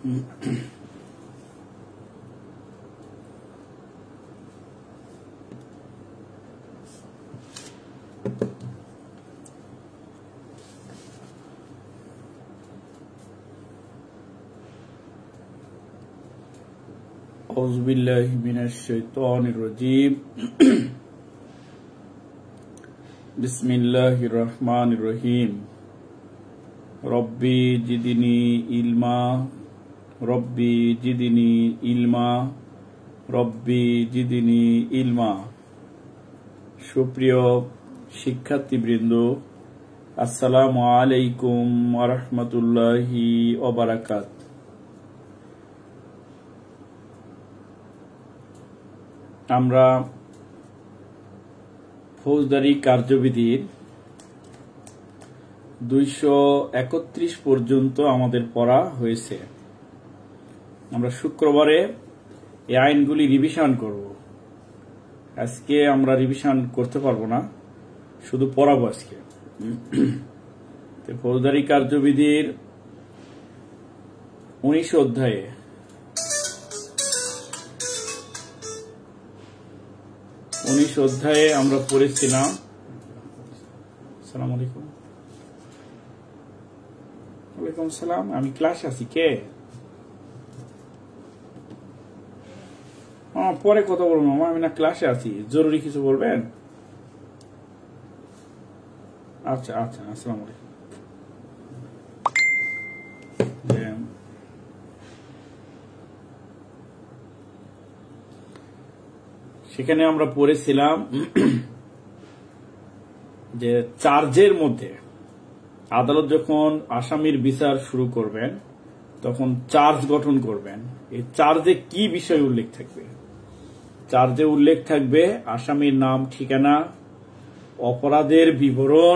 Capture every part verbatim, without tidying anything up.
আউযুবিল্লাহি মিনাশ শাইতানির রাজীম। বিসমিল্লাহির রহমানির রহিম। রব্বি জিদনি ইলমা, রব্বি জিদনি ইলমা, রব্বি জিদনি ইলমা। সুপ্রিয় শিক্ষার্থীবৃন্দ, আসসালামু আলাইকুম ওয়া রাহমাতুল্লাহি ওয়া বারাকাতুহু। আমরা ফৌজদারি কার্যবিধির দুইশো একত্রিশ পর্যন্ত আমাদের পড়া হয়েছে। আমরা শুক্রবারে এই আইনগুলি রিভিশন করব। আজকে আমরা রিভিশন করতে পারবো না, শুধু পড়াবো আজকে। ফৌজদারি কার্যবিধির উনিশ অধ্যায়ে উনিশ অধ্যায়ে আমরা পড়েছিলাম। আসসালামু আলাইকুম। ওয়ালাইকুম সালাম। আমি ক্লাসে আছি। কে? হ্যাঁ, পরে কথা বলবো মামা, আমি না ক্লাসে আছি। জরুরি কিছু বলবেন? আচ্ছা আচ্ছা, আসসালামু আলাইকুম। সেখানে আমরা পড়েছিলাম যে চার্জের মধ্যে আদালত যখন আসামির বিচার শুরু করবেন তখন চার্জ গঠন করবেন। এই চার্জে কি বিষয় উল্লেখ থাকবে? চার্জে উল্লেখ থাকবে আসামির নাম, ঠিকানা, অপরাধের বিবরণ,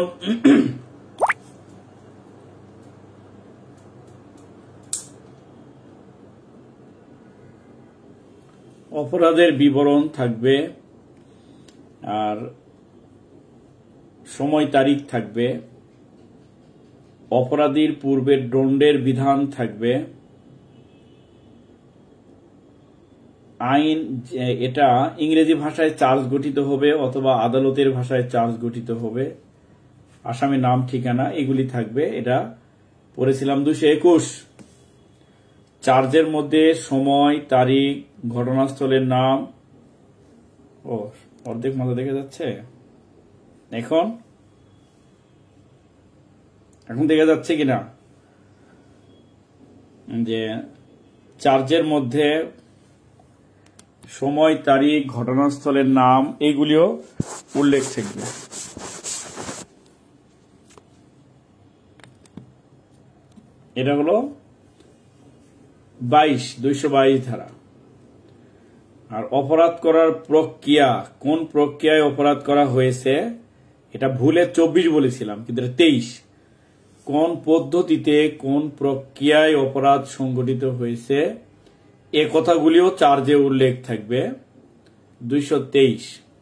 অপরাধের বিবরণ থাকবে, আর সময় তারিখ থাকবে, অপরাধীর পূর্বের দণ্ডের বিধান থাকবে, আইন এটা ইংরেজি ভাষায় চার্জ গঠিত হবে অথবা আদালতের ভাষায় চার্জ গঠিত হবে, আসামির নাম, ঠিকানা এগুলি থাকবে। এটা পড়েছিলাম দুশো একুশ। চার্জের মধ্যে সময়, তারিখ, ঘটনাস্থলের নাম। ও, অর্ধেক মাথা দেখা যাচ্ছে। এখন এখন দেখা যাচ্ছে কিনা যে চার্জের মধ্যে সময়, তারিখ, ঘটনাস্থলের নাম এগুলিও উল্লেখ থাকবে। এটা হলো বাইশ দুইশো বাইশ ধারা। আর অপরাধ করার প্রক্রিয়া, কোন প্রক্রিয়ায় অপরাধ করা হয়েছে, এটা ভুলে চব্বিশ বলেছিলাম, কিন্তু এটা তেইশ। কোন পদ্ধতিতে, কোন প্রক্রিয়ায় অপরাধ সংঘটিত হয়েছে এ কথাগুলিও চার্জে উল্লেখ থাকবে, দুইশো তেইশ।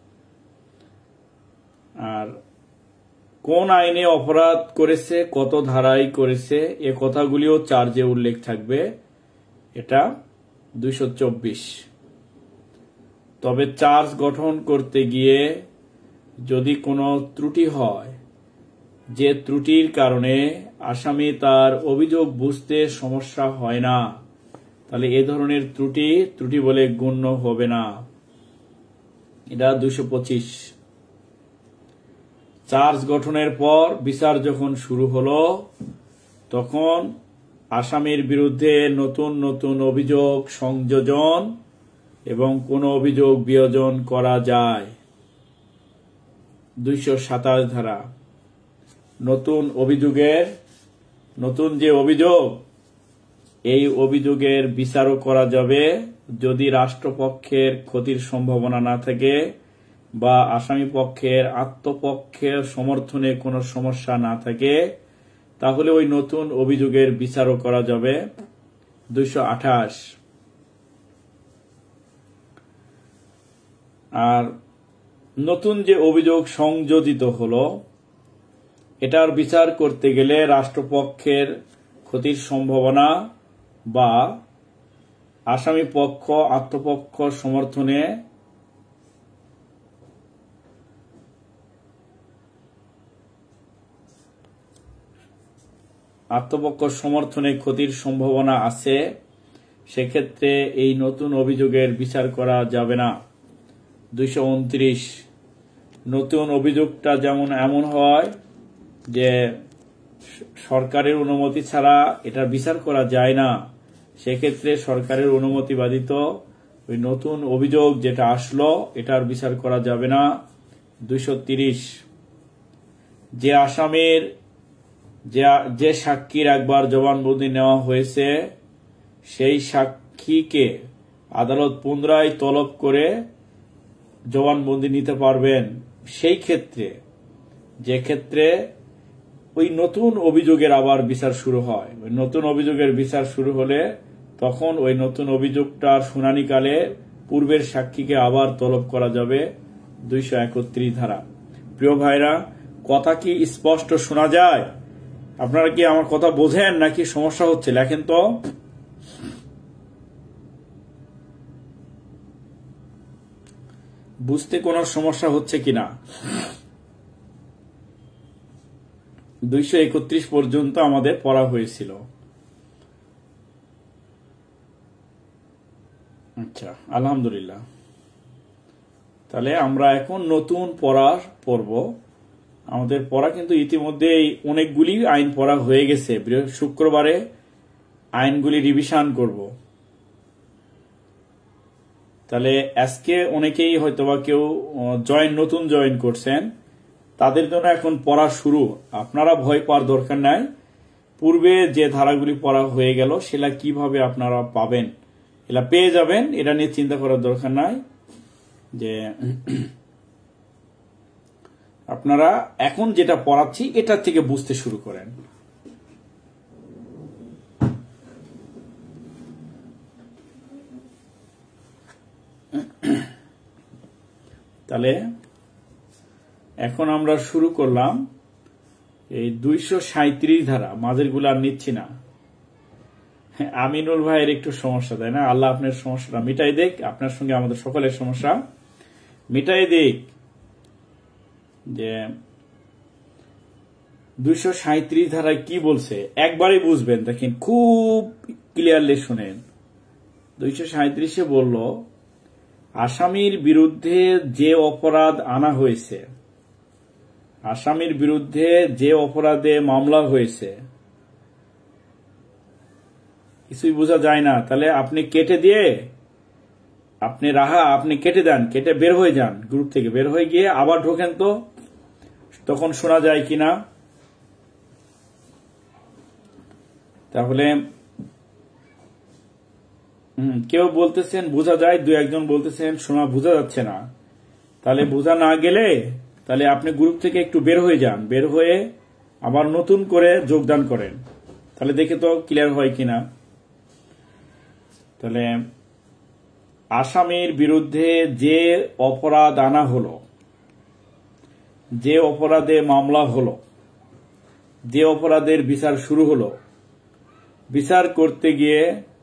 আর কোন আইনে অপরাধ করেছে, কত ধারায় করেছে এ কথাগুলিও চার্জে উল্লেখ থাকবে, এটা দুইশো চব্বিশ। তবে চার্জ গঠন করতে গিয়ে যদি কোনো ত্রুটি হয়, যে ত্রুটির কারণে আসামি তার অভিযোগ বুঝতে সমস্যা হয় না, তাহলে এ ধরনের ত্রুটি ত্রুটি বলে গণ্য হবে না। এটা দুইশো পঁচিশ। চার্জ গঠনের পর বিচার যখন শুরু হলো তখন আসামির বিরুদ্ধে নতুন নতুন অভিযোগ সংযোজন এবং কোন অভিযোগ বিয়োজন করা যায়, দুইশো সাতাশ ধারা। নতুন অভিযোগের নতুন যে অভিযোগ, এই অভিযোগের বিচারও করা যাবে যদি রাষ্ট্রপক্ষের ক্ষতির সম্ভাবনা না থাকে বা আসামি পক্ষের আত্মপক্ষের সমর্থনে কোনো সমস্যা না থাকে, তাহলে ওই নতুন অভিযোগের বিচারও করা যাবে, দুইশো আঠাশ। আর নতুন যে অভিযোগ সংযোজিত হলো, এটার বিচার করতে গেলে রাষ্ট্রপক্ষের ক্ষতির সম্ভাবনা বা আসামি পক্ষ আত্মপক্ষ সমর্থনে আত্মপক্ষ সমর্থনে ক্ষতির সম্ভাবনা আছে, সেক্ষেত্রে এই নতুন অভিযোগের বিচার করা যাবে না। দুইশো উনত্রিশ, নতুন অভিযোগটা যেমন এমন হয় যে সরকারের অনুমতি ছাড়া এটার বিচার করা যায় না, সেক্ষেত্রে সরকারের অনুমতি ব্যতীত ওই নতুন অভিযোগ যেটা আসলো এটার বিচার করা যাবে না। দুইশো তিরিশ, যে আসামির যে সাক্ষীর একবার জবানবন্দি নেওয়া হয়েছে সেই সাক্ষীকে আদালত পুনরায় তলব করে জবানবন্দি নিতে পারবেন সেই ক্ষেত্রে, যে ক্ষেত্রে ওই নতুন অভিযোগের আবার বিচার শুরু হয়। ওই নতুন অভিযোগের বিচার শুরু হলে তখন ওই নতুন অভিযোগটার শুনানিকালে পূর্বের সাক্ষীকে আবার তলব করা যাবে। দুইশো একত্রিশ ধারা। প্রিয় ভাইরা, কথা কি স্পষ্ট শোনা যায়? আপনারা কি আমার কথা বোঝেন নাকি সমস্যা হচ্ছে? লেখেন তো। বুঝতে কোনো সমস্যা হচ্ছে কিনা? দুইশো একত্রিশ পর্যন্ত আমাদের পড়া হয়েছিল। আচ্ছা, আলহামদুলিল্লাহ। তাহলে আমরা এখন নতুন পড়া পড়ব। আমাদের পড়া কিন্তু ইতিমধ্যে অনেকগুলি আইন পড়া হয়ে গেছে। শুক্রবারে আইনগুলি রিভিশন করব। তাহলে আজকে অনেকেই হয়তোবা কেউ জয়েন নতুন জয়েন করছেন, তাদের জন্য এখন পড়া শুরু। আপনারা ভয় পাওয়ার দরকার নাই। পূর্বে যে ধারাগুলি পড়া হয়ে গেল সেটা কিভাবে আপনারা পাবেন, এটা পেয়ে যাবেন, এটা নিয়ে চিন্তা করার দরকার নাই। যে আপনারা এখন যেটা পড়াচ্ছি এটা থেকে বুঝতে শুরু করেন। তাহলে এখন আমরা শুরু করলাম এই দুইশো সাঁত্রিশ ধারা। মাঝের গুলো আর নিচ্ছি না। আমিনুল ভাইয়ের একটু সমস্যা, তাই না? আল্লাহ আপনার সমস্যাটা মিটাই দেখ, আপনার সঙ্গে আমাদের সকলের সমস্যা মিটাই দেখ। যে দুইশো সাঁত্রিশ ধারায় কি বলছে একবারই বুঝবেন, দেখেন খুব ক্লিয়ারলি শুনেন। দুইশো সাঁত্রিশে বলল, আসামির বিরুদ্ধে যে অপরাধ আনা হয়েছে, আসামির বিরুদ্ধে যে অপরাধে মামলা হয়েছে, কিছুই বোঝা যায় না। তাহলে আপনি কেটে দিয়ে আপনি রাহা আপনি কেটে দেন, কেটে বের হয়ে যান, গ্রুপ থেকে বের হয়ে গিয়ে আবার ঢোকেন, তো তখন শোনা যায় কিনা। তাহলে হম কেউ বলতেছেন বোঝা যায়, দু একজন বলতেছেন শোনা বোঝা যাচ্ছে না। তাহলে বোঝা না গেলে তাহলে আপনি গ্রুপ থেকে একটু বের হয়ে যান, বের হয়ে আবার নতুন করে যোগদান করেন, তাহলে দেখে তো ক্লিয়ার হয় কিনা। তাহলে আসামির বিরুদ্ধে যে অপরাধ আনা হলো, যে অপরাধে মামলা হলো, যে অপরাধের বিচার শুরু হলো, বিচার করতে গিয়ে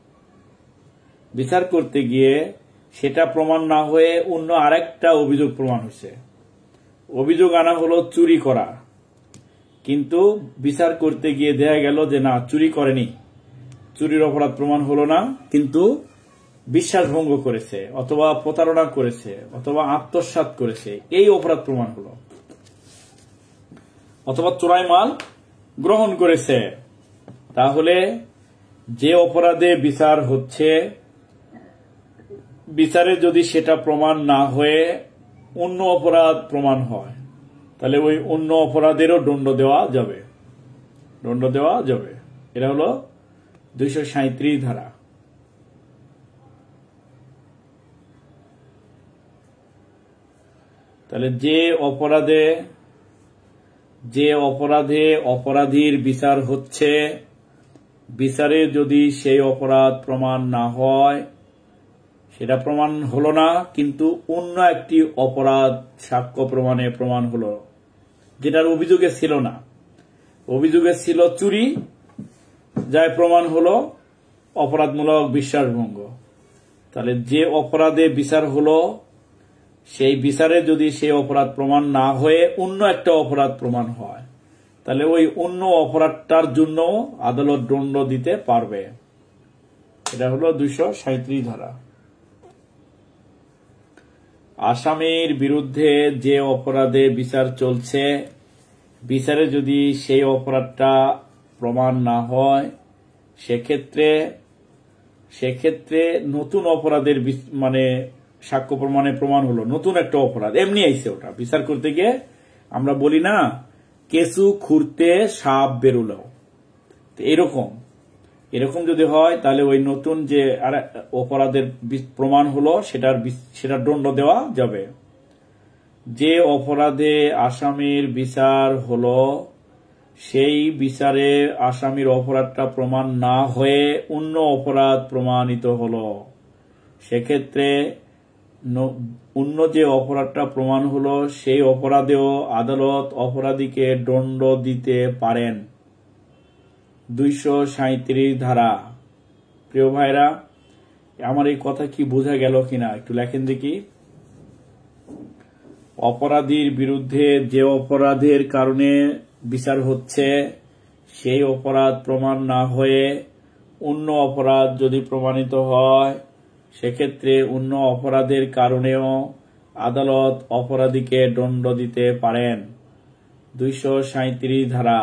বিচার করতে গিয়ে সেটা প্রমাণ না হয়ে অন্য আরেকটা অভিযোগ প্রমাণ হয়েছে। অভিযোগ আনা হলো চুরি করা, কিন্তু বিচার করতে গিয়ে দেখা গেল যে না, চুরি করেনি, চুরির অপরাধ প্রমাণ হলো না, কিন্তু বিশ্বাসভঙ্গ করেছে অথবা প্রতারণা করেছে অথবা আত্মসাৎ করেছে, এই অপরাধ প্রমাণ হলো, অথবা চোরাই মাল গ্রহণ করেছে। তাহলে যে অপরাধে বিচার হচ্ছে, বিচারে যদি সেটা প্রমাণ না হয়ে অন্য অপরাধ প্রমাণ হয়, তাহলে ওই অন্য অপরাধেরও দণ্ড দেওয়া যাবে, দণ্ড দেওয়া যাবে। এটা হলো দুইশো সাঁত্রিশ ধারা। তাহলে যে অপরাধে যে অপরাধে অপরাধীর বিচার হচ্ছে, বিচারে যদি সেই অপরাধ প্রমাণ না হয়, সেটা প্রমাণ হলো না, কিন্তু অন্য একটি অপরাধ সাক্ষ্য প্রমাণে প্রমাণ হলো, যেটার অভিযোগে ছিল না। অভিযোগে ছিল চুরি, যাই প্রমাণ হলো অপরাধমূলক বিশ্বাসভঙ্গ। তাহলে যে অপরাধে বিচার হলো সেই বিচারে যদি সেই অপরাধ প্রমাণ না হয়ে অন্য একটা অপরাধ প্রমাণ হয়, তাহলে ওই অন্য অপরাধটার জন্য আদালত দণ্ড দিতে পারবে। এটা হলো দুইশো সাঁইত্রিশ ধারা। আসামির বিরুদ্ধে যে অপরাধে বিচার চলছে, বিচারে যদি সেই অপরাধটা প্রমাণ না হয়, সেক্ষেত্রে সেক্ষেত্রে নতুন অপরাধের মানে সাক্ষ্য প্রমাণে প্রমাণ হলো নতুন একটা অপরাধ, এমনি আইছে ওটা বিচার করতে গিয়ে আমরা বলি না কেঁচু খুঁড়তে সাপ বেরোলো, এরকম এরকম যদি হয় তাহলে ওই নতুন যে আর অপরাধের প্রমাণ হলো সেটার সেটার দণ্ড দেওয়া যাবে। যে অপরাধে আসামির বিচার হলো সেই বিচারে আসামির অপরাধটা প্রমাণ না হয়ে অন্য অপরাধ প্রমাণিত হলো, সেক্ষেত্রে অন্য যে অপরাধটা প্রমাণ হলো সেই অপরাধেও আদালত অপরাধীকে দণ্ড দিতে পারেন। দুইশো সাঁইত্রিশ ধারা। প্রিয় ভাইরা, আমার এই কথা কি বোঝা গেল কিনা একটু লেখেন দেখি। অপরাধীর বিরুদ্ধে যে অপরাধের কারণে বিচার হচ্ছে সেই অপরাধ প্রমাণ না হয়ে অন্য অপরাধ যদি প্রমাণিত হয়, সেক্ষেত্রে অন্য অপরাধের কারণেও আদালত অপরাধীকে দণ্ড দিতে পারেন। দুইশো সাঁইত্রিশ ধারা।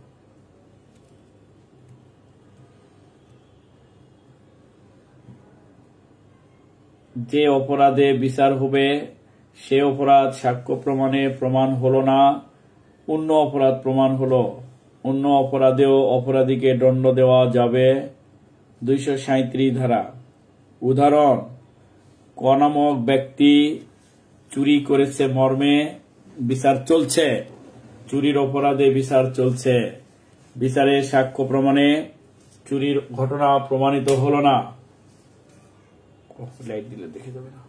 যে অপরাধে বিচার হবে সে অপরাধ সাক্ষ্য প্রমাণে প্রমাণ হলো না, অন্য অপরাধ প্রমাণ হলো, অন্য অপরাধেও অপরাধীকে দণ্ড দেওয়া যাবে। দুইশো সাঁইত্রিশ ধারা। উদাহরণ, ক নামক ব্যক্তি চুরি করেছে মর্মে বিচার চলছে, চুরির অপরাধে বিচার চলছে, বিচারের সাক্ষ্য প্রমাণে চুরির ঘটনা প্রমাণিত হলো না। লাইট দিলে দেখে যাবে না।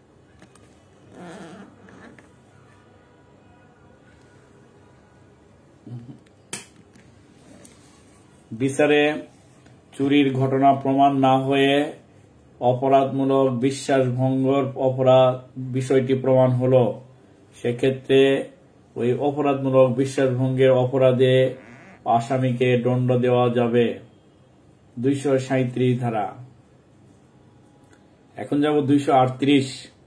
বিচারে চুরির ঘটনা প্রমাণ না হয়ে অপরাধমূলক বিশ্বাসভঙ্গর অপরাধ বিষয়টি প্রমাণ হলো, সেক্ষেত্রে ওই অপরাধমূলক বিশ্বাসভঙ্গের অপরাধে আসামিকে দণ্ড দেওয়া যাবে। দুইশো সাঁইত্রিশ ধারা। এখন যাব দুইশো আটত্রিশ।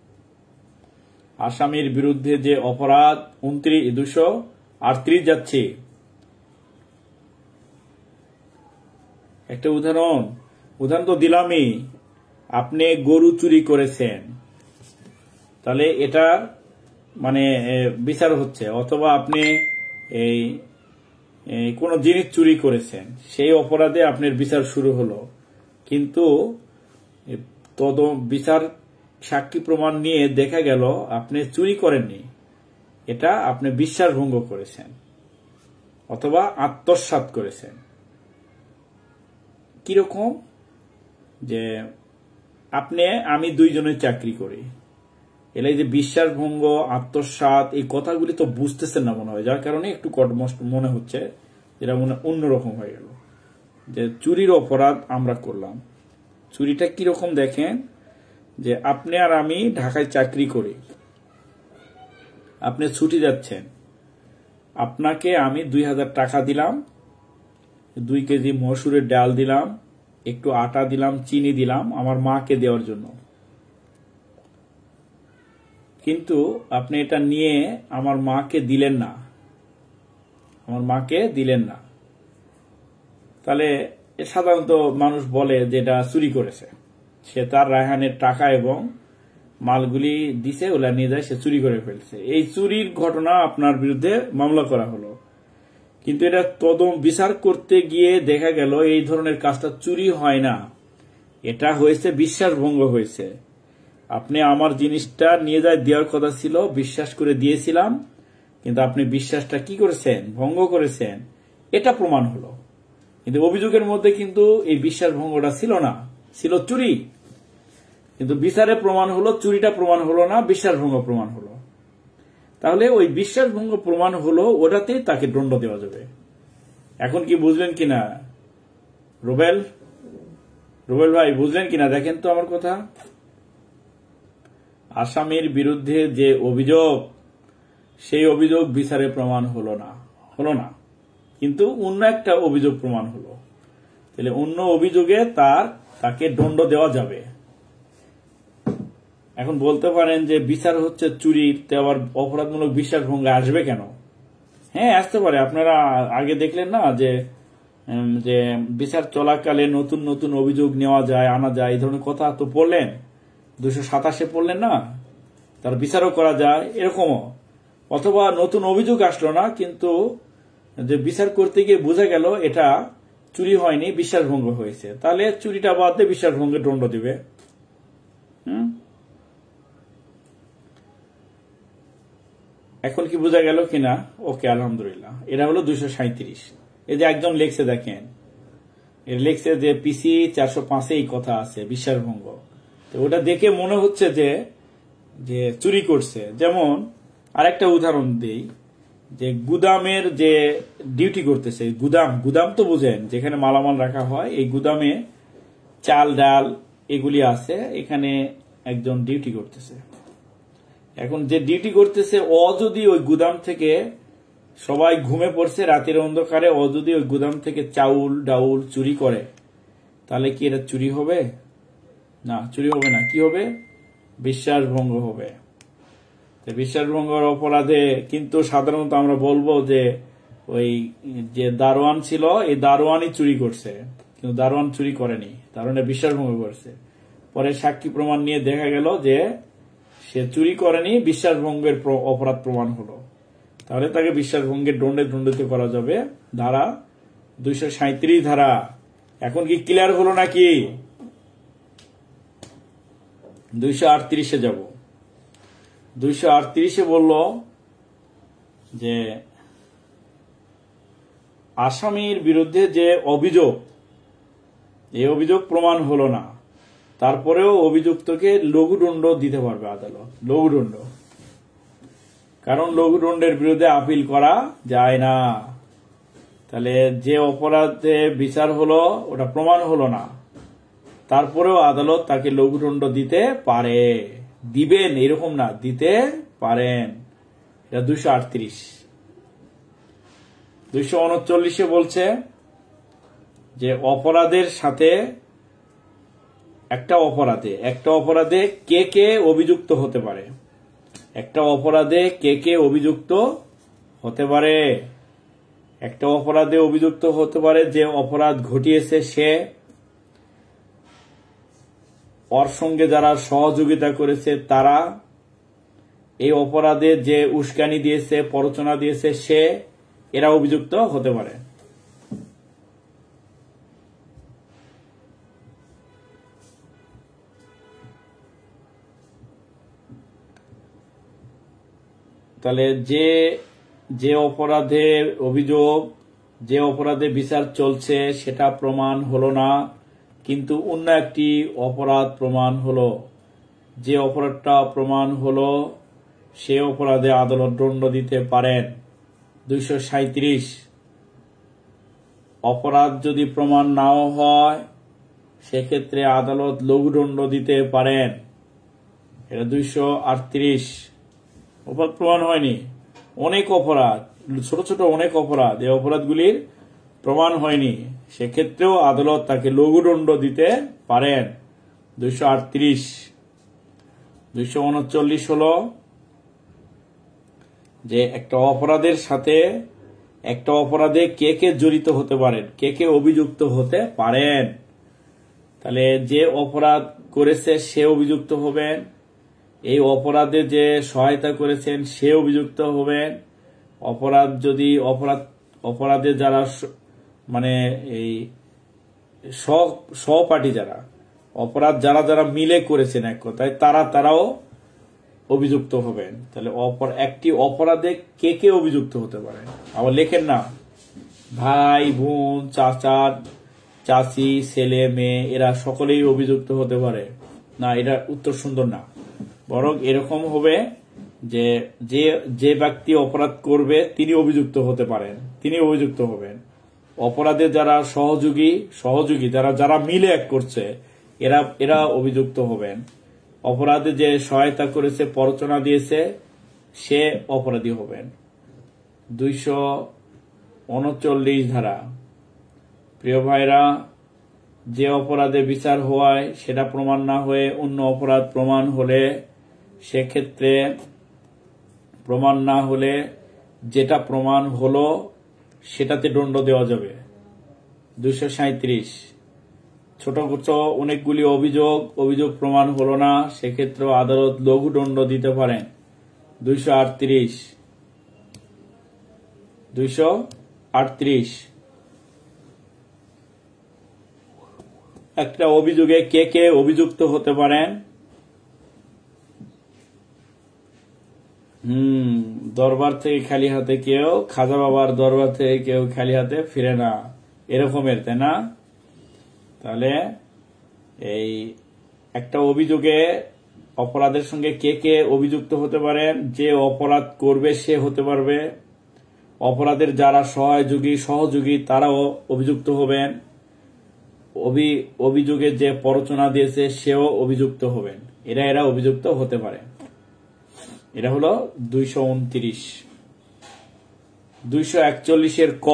আসামির বিরুদ্ধে যে অপরাধ উনত্রিশ দুইশো আটত্রিশ যাচ্ছে। একটা উদাহরণ উদাহরণ তো দিলামই, আপনি গরু চুরি করেছেন, তাহলে এটা মানে বিচার হচ্ছে, অথবা আপনি এই কোন জিনিস চুরি করেছেন, সেই অপরাধে আপনার বিচার শুরু হলো, কিন্তু তদ বিচার সাক্ষী প্রমাণ নিয়ে দেখা গেল আপনি চুরি করেননি, এটা আপনি বিশ্বাসভঙ্গ করেছেন অথবা আত্মসাৎ করেছেন। কিরকম? যে আপনি আমি দুইজনের চাকরি করি, এলে যে বিশ্বাসভঙ্গ আত্মসাৎ এই কথাগুলি তো বুঝতেছেন না মনে হয়, যার কারণে একটু কটমষ্ট মনে হচ্ছে, যেটা মনে অন্যরকম হয়ে গেল। যে চুরির অপরাধ আমরা করলাম, চুরিটা কিরকম দেখেন, যে আপনি আর আমি ঢাকায় চাকরি করি, আপনি ছুটি যাচ্ছেন, আপনাকে আমি দুই হাজার টাকা দিলাম, দুই কেজি মসুরের ডাল দিলাম, একটু আটা দিলাম, চিনি দিলাম আমার মাকে দেওয়ার জন্য, কিন্তু আপনি এটা নিয়ে আমার মাকে দিলেন না, আমার মাকে দিলেন না, তাহলে সাধারণত মানুষ বলে যে এটা চুরি করেছে, সে তার রায়হানের টাকা এবং মালগুলি দিছে, ওলা নিয়ে যায়, সে চুরি করে ফেলছে। এই চুরির ঘটনা আপনার বিরুদ্ধে মামলা করা হলো, কিন্তু এটা তদন্ত বিচার করতে গিয়ে দেখা গেল এই ধরনের কাজটা চুরি হয় না, এটা হয়েছে বিশ্বাসভঙ্গ হয়েছে। আপনি আমার জিনিসটা নিয়ে যায় দেওয়ার কথা ছিল, বিশ্বাস করে দিয়েছিলাম, কিন্তু আপনি বিশ্বাসটা কি করেছেন? ভঙ্গ করেছেন, এটা প্রমাণ হলো। কিন্তু অভিযোগের মধ্যে কিন্তু এই বিশ্বাসভঙ্গটা ছিল না, ছিল চুরি, কিন্তু বিচারে প্রমাণ হলো চুরিটা প্রমাণ হলো না, বিশ্বাসভঙ্গ প্রমাণ হলো। তাহলে ওই বিশ্বাসভঙ্গ প্রমাণ হলো, ওটাতেই তাকে দণ্ড দেওয়া যাবে। এখন কি বুঝলেন কিনা রুবেল? রুবেল ভাই বুঝলেন কিনা দেখেন তো আমার কথা। আসামির বিরুদ্ধে যে অভিযোগ, সেই অভিযোগ বিচারে প্রমাণ হলো না হলো না কিন্তু অন্য একটা অভিযোগ প্রমাণ হলো। তাহলে অন্য অভিযোগে তার তাকে দণ্ড দেওয়া যাবে। এখন বলতে পারেন যে বিচার হচ্ছে চুরির, তো আবার অপরাধমূলক বিশ্বাসভঙ্গ আসবে কেন? হ্যাঁ আসতে পারে। আপনারা আগে দেখলেন না যে যে বিচার চলাকালে নতুন নতুন অভিযোগ নেওয়া যায়, আনা যায়, এই ধরনের কথা তো পড়লেন। দুশো সাতাশে পড়লেন না, তার বিচারও করা যায় এরকমও। অথবা নতুন অভিযোগ আসলো না, কিন্তু যে বিচার করতে গিয়ে বোঝা গেল এটা চুরি হয়নি, বিশ্বাসভঙ্গ হয়েছে, তাহলে চুরিটা বাদ দিয়ে বিশ্বাসভঙ্গের দণ্ড দিবে। হুম, এখন কি বোঝা গেল কিনা? ওকে, আলহামদুলিল্লাহ। এটা হলো দুইশো সাঁত্রিশ। এই যে একজন লেখছে, দেখেন এর লেখছে যে পিসি চারশো পাঁচে এই কথা আছে, বিশ্বাসভঙ্গ। তো ওটা দেখে মনে হচ্ছে যে যে চুরি করছে। যেমন আরেকটা উদাহরণ দিই, যে গুদামের যে ডিউটি করতেছে, গুদাম গুদাম তো বুঝেন, যেখানে মালামাল রাখা হয়, এই গুদামে চাল ডাল এগুলি আছে, এখানে একজন ডিউটি করতেছে। এখন যে ডিউটি করতেছে ও যদি ওই গুদাম থেকে, সবাই ঘুমে পড়ছে রাতের অন্ধকারে, ও যদি ওই গুদাম থেকে চাউল ডাউল চুরি করে, তাহলে কি এটা চুরি হবে? না, চুরি হবে না। কি হবে? বিশ্বাসভঙ্গ হবে। বিশ্বাসভঙ্গের অপরাধে কিন্তু সাধারণত আমরা বলবো যে ওই যে দারোয়ান ছিল, এই দারোয়ানই চুরি করছে, কিন্তু দারোয়ান চুরি করেনি, দারোয়ানে বিশ্বাসভঙ্গ করছে। পরে সাক্ষী প্রমাণ নিয়ে দেখা গেল যে সে চুরি করেনি, বিশ্বাসভঙ্গের অপরাধ প্রমাণ হলো, তাহলে তাকে বিশ্বাসভঙ্গের দণ্ডে দণ্ডিত করা যাবে। ধারা দুইশো সাঁত্রিশ ধারা। এখন কি ক্লিয়ার হলো নাকি? দুইশো আটত্রিশে যাব। দুইশো আটত্রিশে বলল যে আসামির বিরুদ্ধে যে অভিযোগ, এই অভিযোগ প্রমাণ হলো না, তারপরেও অভিযুক্তকে লঘুদণ্ড দিতে পারবে আদালত। লঘুদণ্ড, কারণ লঘুদণ্ডের বিরুদ্ধে আপিল করা যায় না। তাহলে যে অপরাধে বিচার হলো ওটা প্রমাণ হলো না, তারপরেও আদালত তাকে লঘুদণ্ড দিতে পারে। দিবেন এরকম না, দিতে পারেন। এটা দুইশো আটত্রিশ। দুইশো উনচল্লিশে বলছে যে অপরাধের সাথে একটা অপরাধে একটা অপরাধে কে কে অভিযুক্ত হতে পারে। একটা অপরাধে কে কে অভিযুক্ত হতে পারে। একটা অপরাধে অভিযুক্ত হতে পারে যে অপরাধ ঘটিয়েছে সে, ওর সঙ্গে যারা সহযোগিতা করেছে তারা, এই অপরাধে যে উস্কানি দিয়েছে, প্ররোচনা দিয়েছে সে, এরা অভিযুক্ত হতে পারে। তাহলে যে যে অপরাধে অভিযোগ, যে অপরাধে বিচার চলছে সেটা প্রমাণ হলো না, কিন্তু অন্য একটি অপরাধ প্রমাণ হলো, যে অপরাধটা প্রমাণ হলো সে অপরাধে আদালত দণ্ড দিতে পারেন। দুইশো সাঁত্রিশ। অপরাধ যদি প্রমাণ নাও হয় সেক্ষেত্রে আদালত লঘুদণ্ড দিতে পারেন। এটা দুইশো আটত্রিশ। অপরাধ প্রমাণ হয়নি, অনেক অপরাধ, ছোট ছোট অনেক অপরাধ, এই অপরাধগুলির প্রমাণ হয়নি, সেক্ষেত্রেও আদালত তাকে লঘুদণ্ড দিতে পারেন। দুইশো আটত্রিশ। দুইশো উনচল্লিশ হলো যে একটা অপরাধের সাথে, একটা অপরাধে কে কে জড়িত হতে পারেন, কে কে অভিযুক্ত হতে পারেন। তাহলে যে অপরাধ করেছে সে অভিযুক্ত হবেন, এই অপরাধে যে সহায়তা করেছেন সে অভিযুক্ত হবেন। অপরাধ যদি অপরাধ অপরাধে যারা মানে এই সহপাঠী, যারা অপরাধ যারা যারা মিলে করেছেন এক কথায়, তারা তারাও অভিযুক্ত হবেন। তাহলে একটি অপরাধে কে কে অভিযুক্ত হতে পারে। আবার লেখেন না ভাই বোন চাচা চাচি ছেলে মেয়ে এরা সকলেই অভিযুক্ত হতে পারে, না, এটা উত্তর সুন্দর না। বরং এরকম হবে যে যে যে ব্যক্তি অপরাধ করবে তিনি অভিযুক্ত হতে পারেন, তিনি অভিযুক্ত হবেন। অপরাধে যারা সহযোগী সহযোগী যারা যারা মিলে এক করছে এরা এরা অভিযুক্ত হবেন। অপরাধে যে সহায়তা করেছে, প্ররোচনা দিয়েছে, সে অপরাধী হবেন। দুইশো উনচল্লিশ ধারা। প্রিয় ভাইরা, যে অপরাধে বিচার হওয়ায় সেটা প্রমাণ না হয়ে অন্য অপরাধ প্রমাণ হলে, সেক্ষেত্রে প্রমাণ না হলে যেটা প্রমাণ হলো সেটাতে দণ্ড দেওয়া যাবে। দুইশো সাঁত্রিশ। ছোট ছোট অনেকগুলি অভিযোগ অভিযোগ প্রমাণ হলো না, সেক্ষেত্রে আদালত লঘু দণ্ড দিতে পারেন। দুইশো আটত্রিশ। দুইশো আটত্রিশ। একটা অভিযোগে কে কে অভিযুক্ত হতে পারেন? হুম দরবার থেকে খালি হাতে কেউ, খাজা বাবার দরবার থেকে কেউ খালি হাতে ফিরে না, এরকমের, তাই না? তাহলে এই একটা অভিযোগে অপরাধের সঙ্গে কে কে অভিযুক্ত হতে পারেন? যে অপরাধ করবে সে হতে পারবে, অপরাধের যারা সহযোগী সহযোগী তারাও অভিযুক্ত হবেন, অভিযোগে যে প্ররোচনা দিয়েছে সেও অভিযুক্ত হবেন। এরা এরা অভিযুক্ত হতে পারে। এটা হলো দুইশো উনত্রিশ। দুইশো একচল্লিশের ক।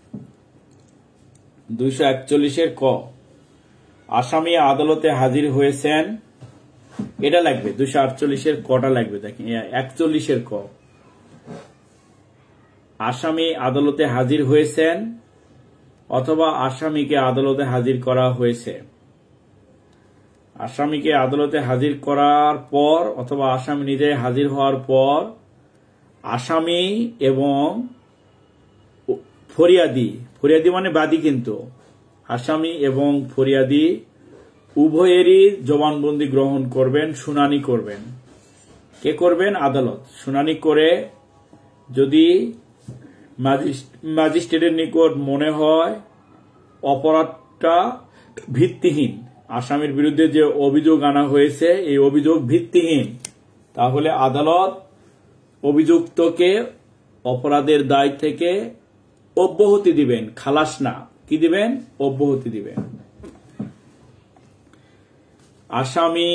দুইশো একচল্লিশের ক। আসামি আদালতে হাজির হয়েছেন, এটা লাগবে। দুইশো আটচল্লিশের কটা লাগবে, দেখেন একচল্লিশের ক। আসামি আদালতে হাজির হয়েছেন অথবা আসামিকে আদালতে হাজির করা হয়েছে। আসামিকে আদালতে হাজির করার পর অথবা আসামি নিজে হাজির হওয়ার পর আসামি এবং ফরিয়াদি, ফরিয়াদি মানে বাদী, কিন্তু আসামি এবং ফরিয়াদি উভয়েরই জবানবন্দি গ্রহণ করবেন, শুনানি করবেন। কে করবেন? আদালত। শুনানি করে যদি ম্যাজিস্ট্রেটের নিকট মনে হয় অপরাধটা ভিত্তিহীন, আসামির বিরুদ্ধে যে অভিযোগ আনা হয়েছে এই অভিযোগ ভিত্তিহীন, তাহলে আদালত অভিযুক্তকে অপরাধের দায় থেকে অব্যাহতি দিবেন, খালাস না। কি দিবেন? অব্যাহতি দিবেন। আসামি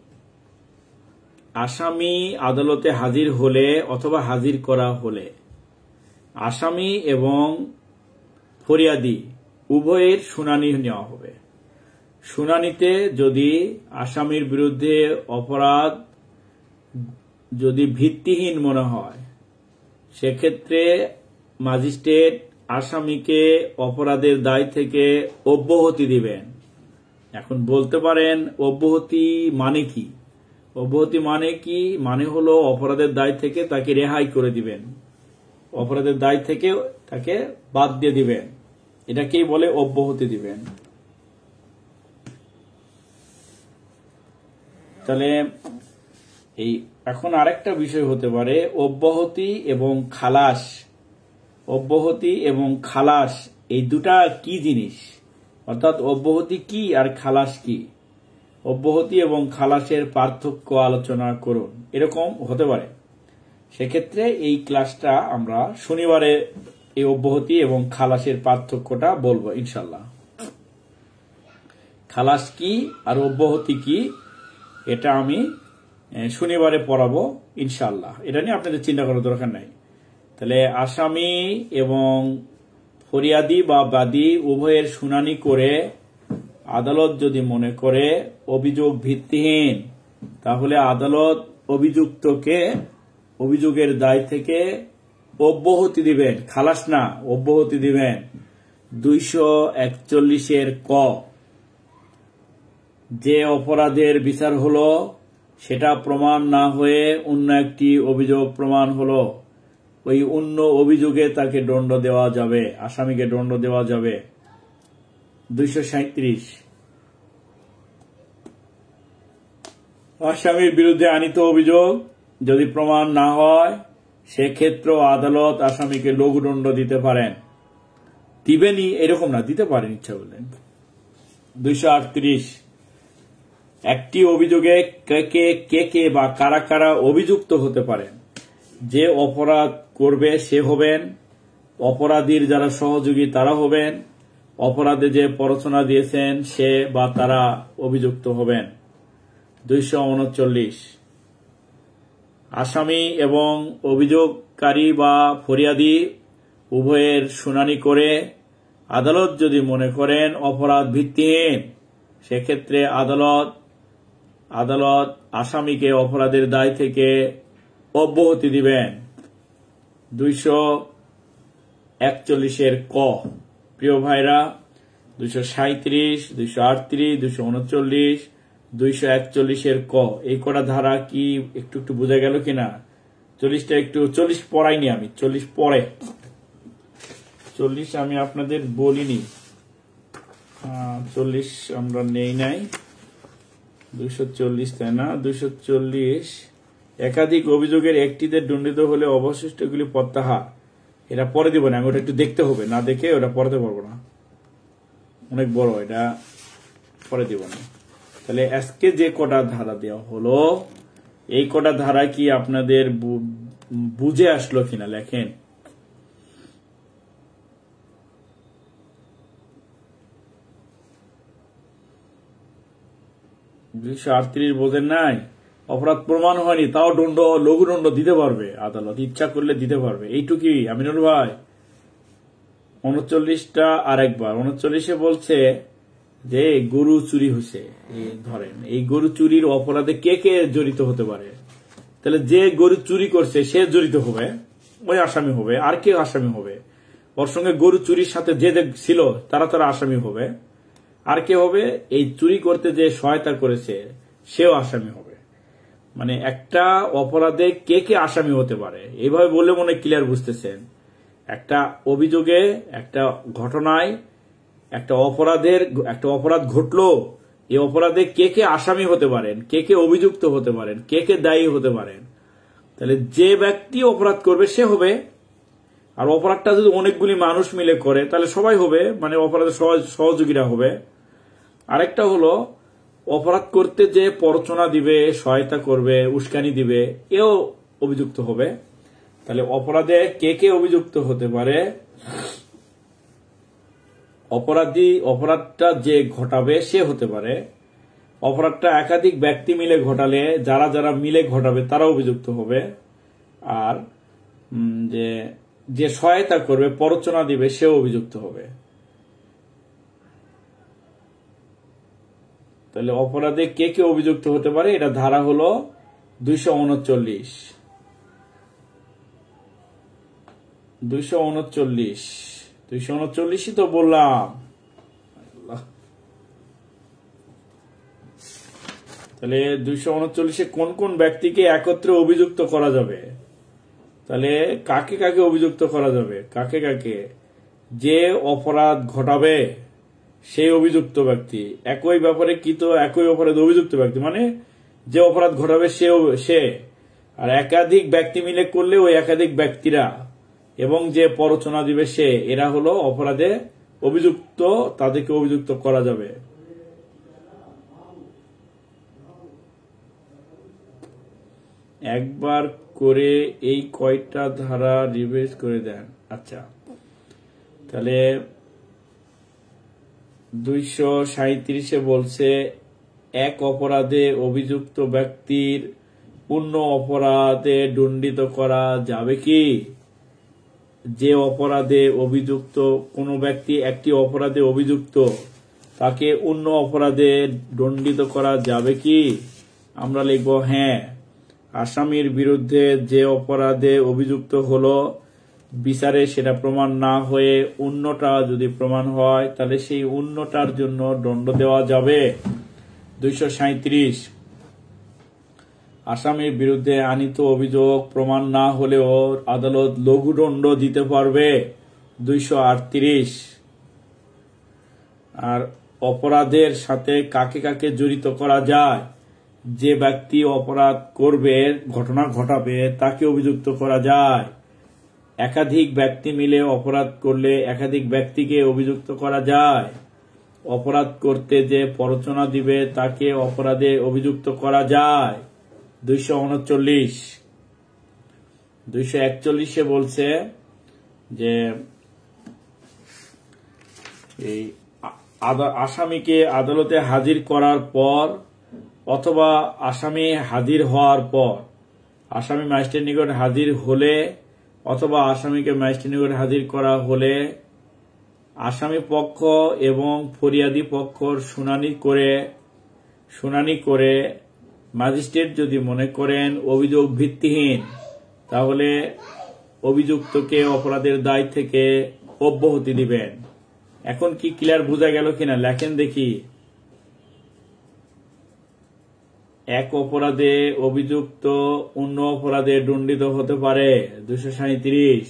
আসামি আদালতে হাজির হলে অথবা হাজির করা হলে আসামি এবং ফরিয়াদি উভয়ের শুনানি নেওয়া হবে। শুনানিতে যদি আসামির বিরুদ্ধে অপরাধ যদি ভিত্তিহীন মনে হয়, সেক্ষেত্রে ম্যাজিস্ট্রেট আসামিকে অপরাধের দায় থেকে অব্যাহতি দিবেন। এখন বলতে পারেন অব্যাহতি মানে কি? অব্যাহতি মানে কি? মানে হলো অপরাধের দায় থেকে তাকে রেহাই করে দিবেন, অপরাধের দায় থেকে তাকে বাদ দিয়ে দিবেন। এটাকেই বলে অব্যাহতি দিবেন। তাহলে এই এখন আরেকটা বিষয় হতে পারে অব্যাহতি এবং খালাস। অব্যাহতি এবং খালাস এই দুটা কি জিনিস? অর্থাৎ অব্যাহতি কি আর খালাস কি? অব্যাহতি এবং খালাসের পার্থক্য আলোচনা করুন, এরকম হতে পারে। সেক্ষেত্রে এই ক্লাসটা আমরা শনিবারে এই অব্যাহতি এবং খালাসের পার্থক্যটা বলবো ইনশাল্লাহ। খালাস কি আর অব্যাহতি কি এটা আমি শনিবারে পড়াবো ইনশাল্লাহ। এটা নিয়ে আপনাদের চিন্তা করার দরকার নাই। তাহলে আসামি এবং ফরিয়াদি বা বাদী উভয়ের শুনানি করে আদালত যদি মনে করে অভিযোগ ভিত্তিহীন, তাহলে আদালত অভিযুক্তকে অভিযোগের দায় থেকে অব্যাহতি দিবেন, খালাস না, অব্যাহতি দিবেন। দুইশো একচল্লিশের ক। যে অপরাধের বিচার হলো সেটা প্রমাণ না হয়ে অন্য একটি অভিযোগ প্রমাণ হলো, ওই অন্য অভিযোগে তাকে দণ্ড দেওয়া যাবে, আসামিকে দণ্ড দেওয়া যাবে। দুইশো সাঁত্রিশ। আসামির বিরুদ্ধে আনিত অভিযোগ যদি প্রমাণ না হয়, সেক্ষেত্রে আদালত আসামিকে লঘুদণ্ড দিতে পারেন। দিবেনই এরকম না, দিতে পারেন ইচ্ছা করলেন। দুইশো আটত্রিশ। একটি অভিযোগে কে কে কে কে বা কারা কারা অভিযুক্ত হতে পারেন? যে অপরাধ করবে সে হবেন, অপরাধীর যারা সহযোগী তারা হবেন, অপরাধে যে প্ররোচনা দিয়েছেন সে বা তারা অভিযুক্ত হবেন। দুইশো উনচল্লিশ, আসামি এবং অভিযোগকারী বা ফরিয়াদি উভয়ের শুনানি করে আদালত যদি মনে করেন অপরাধ ভিত্তিহীন, সেক্ষেত্রে আদালত আদালত আসামিকে অপরাধের দায় থেকে অব্যাহতি দিবেন। দুইশো একচল্লিশের ক, প্রিয় ভাইরা, দুইশো সাঁত্রিশ, দুইশো আটত্রিশ, দুইশো উনচল্লিশ, দুইশো একচল্লিশের ক, এই কটা ধারা কি একটু একটু বোঝা গেল কিনা? চল্লিশটা একটু, চল্লিশ পড়াইনি আমি, চল্লিশ পরে, চল্লিশ আমি আপনাদের বলিনি, চল্লিশ আমরা নেই নাই, দুইশো চল্লিশ তাই না? দুইশো চল্লিশ, একাধিক অভিযোগের একটিতে দণ্ডিত হলে অবশিষ্টগুলি প্রত্যাহার। এটা পরে দিব না, আমি ওটা একটু দেখতে হবে, না দেখে ওটা পড়তে পারবো না, অনেক বড়, এটা পরে দিব না। তাহলে আজকে যে কটা ধারা দেওয়া হলো, এই কটা ধারা কি আপনাদের বুঝে আসলো কিনা লেখেন। দুইশো আটত্রিশ বোঝেন নাই? অপরাধ প্রমাণ হয়নি তাও দণ্ড, লঘু দণ্ড দিতে পারবে আদালত, ইচ্ছা করলে দিতে পারবে, এইটুকুই আমিনুল ভাই। উনচল্লিশটা আর একবার, উনচল্লিশে বলছে যে গরু চুরি হয়েছে, ধরেন এই গরু চুরির অপরাধে কে কে জড়িত হতে পারে, তাহলে যে গরু চুরি করছে সে জড়িত হবে, ওই আসামি হবে। আর কে আসামি হবে? ওর সঙ্গে গরু চুরির সাথে যে ছিল তারা তারা আসামি হবে। আর কে হবে? এই চুরি করতে যে সহায়তা করেছে সেও আসামি হবে। মানে একটা অপরাধে কে কে আসামি হতে পারে, এইভাবে বললে মনে ক্লিয়ার বুঝতেছেন। একটা অভিযোগে, একটা ঘটনায়, একটা অপরাধের একটা অপরাধ ঘটলো, এই অপরাধে কে কে আসামি হতে পারেন, কে কে অভিযুক্ত হতে পারেন, কে কে দায়ী হতে পারেন। তাহলে যে ব্যক্তি অপরাধ করবে সে হবে। আর অপরাধটা যদি অনেকগুলি মানুষ মিলে করে তাহলে সবাই হবে, মানে অপরাধের সহযোগীরা হবে। আরেকটা হলো অপরাধ করতে যে প্ররোচনা দিবে, সহায়তা করবে, উস্কানি দিবে, এও অভিযুক্ত হবে। তাহলে অপরাধে কে কে অভিযুক্ত হতে পারে? অপরাধী, অপরাধটা যে ঘটাবে সে হতে পারে। অপরাধটা একাধিক ব্যক্তি মিলে ঘটালে যারা যারা মিলে ঘটাবে তারা অভিযুক্ত হবে। আর যে যে সহায়তা করবে, প্ররোচনা দিবে, সেও অভিযুক্ত হবে। তাহলে অপরাধে কে কে অভিযুক্ত হতে পারে, এটা ধারা হলো দুইশো উনচল্লিশ। দুইশো উনচল্লিশ দুইশো উনচল্লিশই তো বললাম। তাহলে দুইশো উনচল্লিশে কোন কোন ব্যক্তিকে একত্রে অভিযুক্ত করা যাবে? তাহলে কাকে কাকে অভিযুক্ত করা যাবে? কাকে কাকে? যে অপরাধ ঘটাবে সেই অভিযুক্ত ব্যক্তি, একই ব্যাপারে কি তো একই অপরাধ অভিযুক্ত ব্যক্তি, মানে যে অপরাধ ঘটাবে সে সে আর একাধিক ব্যক্তি মিলে করলে ওই একাধিক ব্যক্তিরা, এবং যে প্ররোচনা দিবে সে, এরা হলো অপরাধে অভিযুক্ত, তাদেরকে অভিযুক্ত করা যাবে। একবার করে এই কয়টা ধারা রিভাইজ করে দেন। আচ্ছা, তাহলে দুইশো সাঁত্রিশে বলছে এক অপরাধে অভিযুক্ত ব্যক্তির অন্য অপরাধে দণ্ডিত করা যাবে কি? যে অপরাধে অভিযুক্ত কোন ব্যক্তি একটি অপরাধে অভিযুক্ত, তাকে অন্য অপরাধে দণ্ডিত করা যাবে কি? আমরা লিখব হ্যাঁ। আসামির বিরুদ্ধে যে অপরাধে অভিযুক্ত হলো, বিচারে সেটা প্রমাণ না হয়ে অন্যটা যদি প্রমাণ হয় তাহলে সেই অন্যটার জন্য দণ্ড দেওয়া যাবে। দুইশো সাঁত্রিশ, আসামির বিরুদ্ধে আনিত অভিযোগ প্রমাণ না হলেও আদালত লঘু দণ্ড দিতে পারবে। দুইশো আটত্রিশ, আর অপরাধের সাথে কাকে কাকে জড়িত করা যায়? যে ব্যক্তি অপরাধ করবে, ঘটনা ঘটাবে, তাকে অভিযুক্ত করা যায়। একাধিক ব্যক্তি মিলে অপরাধ করলে একাধিক ব্যক্তিকে অভিযুক্ত করা যায়। অপরাধ করতে যে প্ররোচনা দিবে তাকে অপরাধে অভিযুক্ত করা যায়। দুইশো উনচল্লিশ দুইশো একচল্লিশে বলছে যে এই আসামিকে আদালতে হাজির করার পর অথবা আসামি হাজির হওয়ার পর, আসামি ম্যাজিস্ট্রেট নিকট হাজির হলে অথবা আসামিকে ম্যাজিস্ট্রেট নিকট হাজির করা হলে আসামি পক্ষ এবং ফরিয়াদি পক্ষর শুনানি করে শুনানি করে ম্যাজিস্ট্রেট যদি মনে করেন অভিযোগ ভিত্তিহীন, তাহলে অভিযুক্তকে অপরাধের দায় থেকে অব্যাহতি দিবেন। এখন কি ক্লিয়ার বোঝা গেল কিনা লেখেন দেখি। এক অপরাধে অভিযুক্ত অন্য অপরাধে দণ্ডিত হতে পারে দুইশো সাঁত্রিশ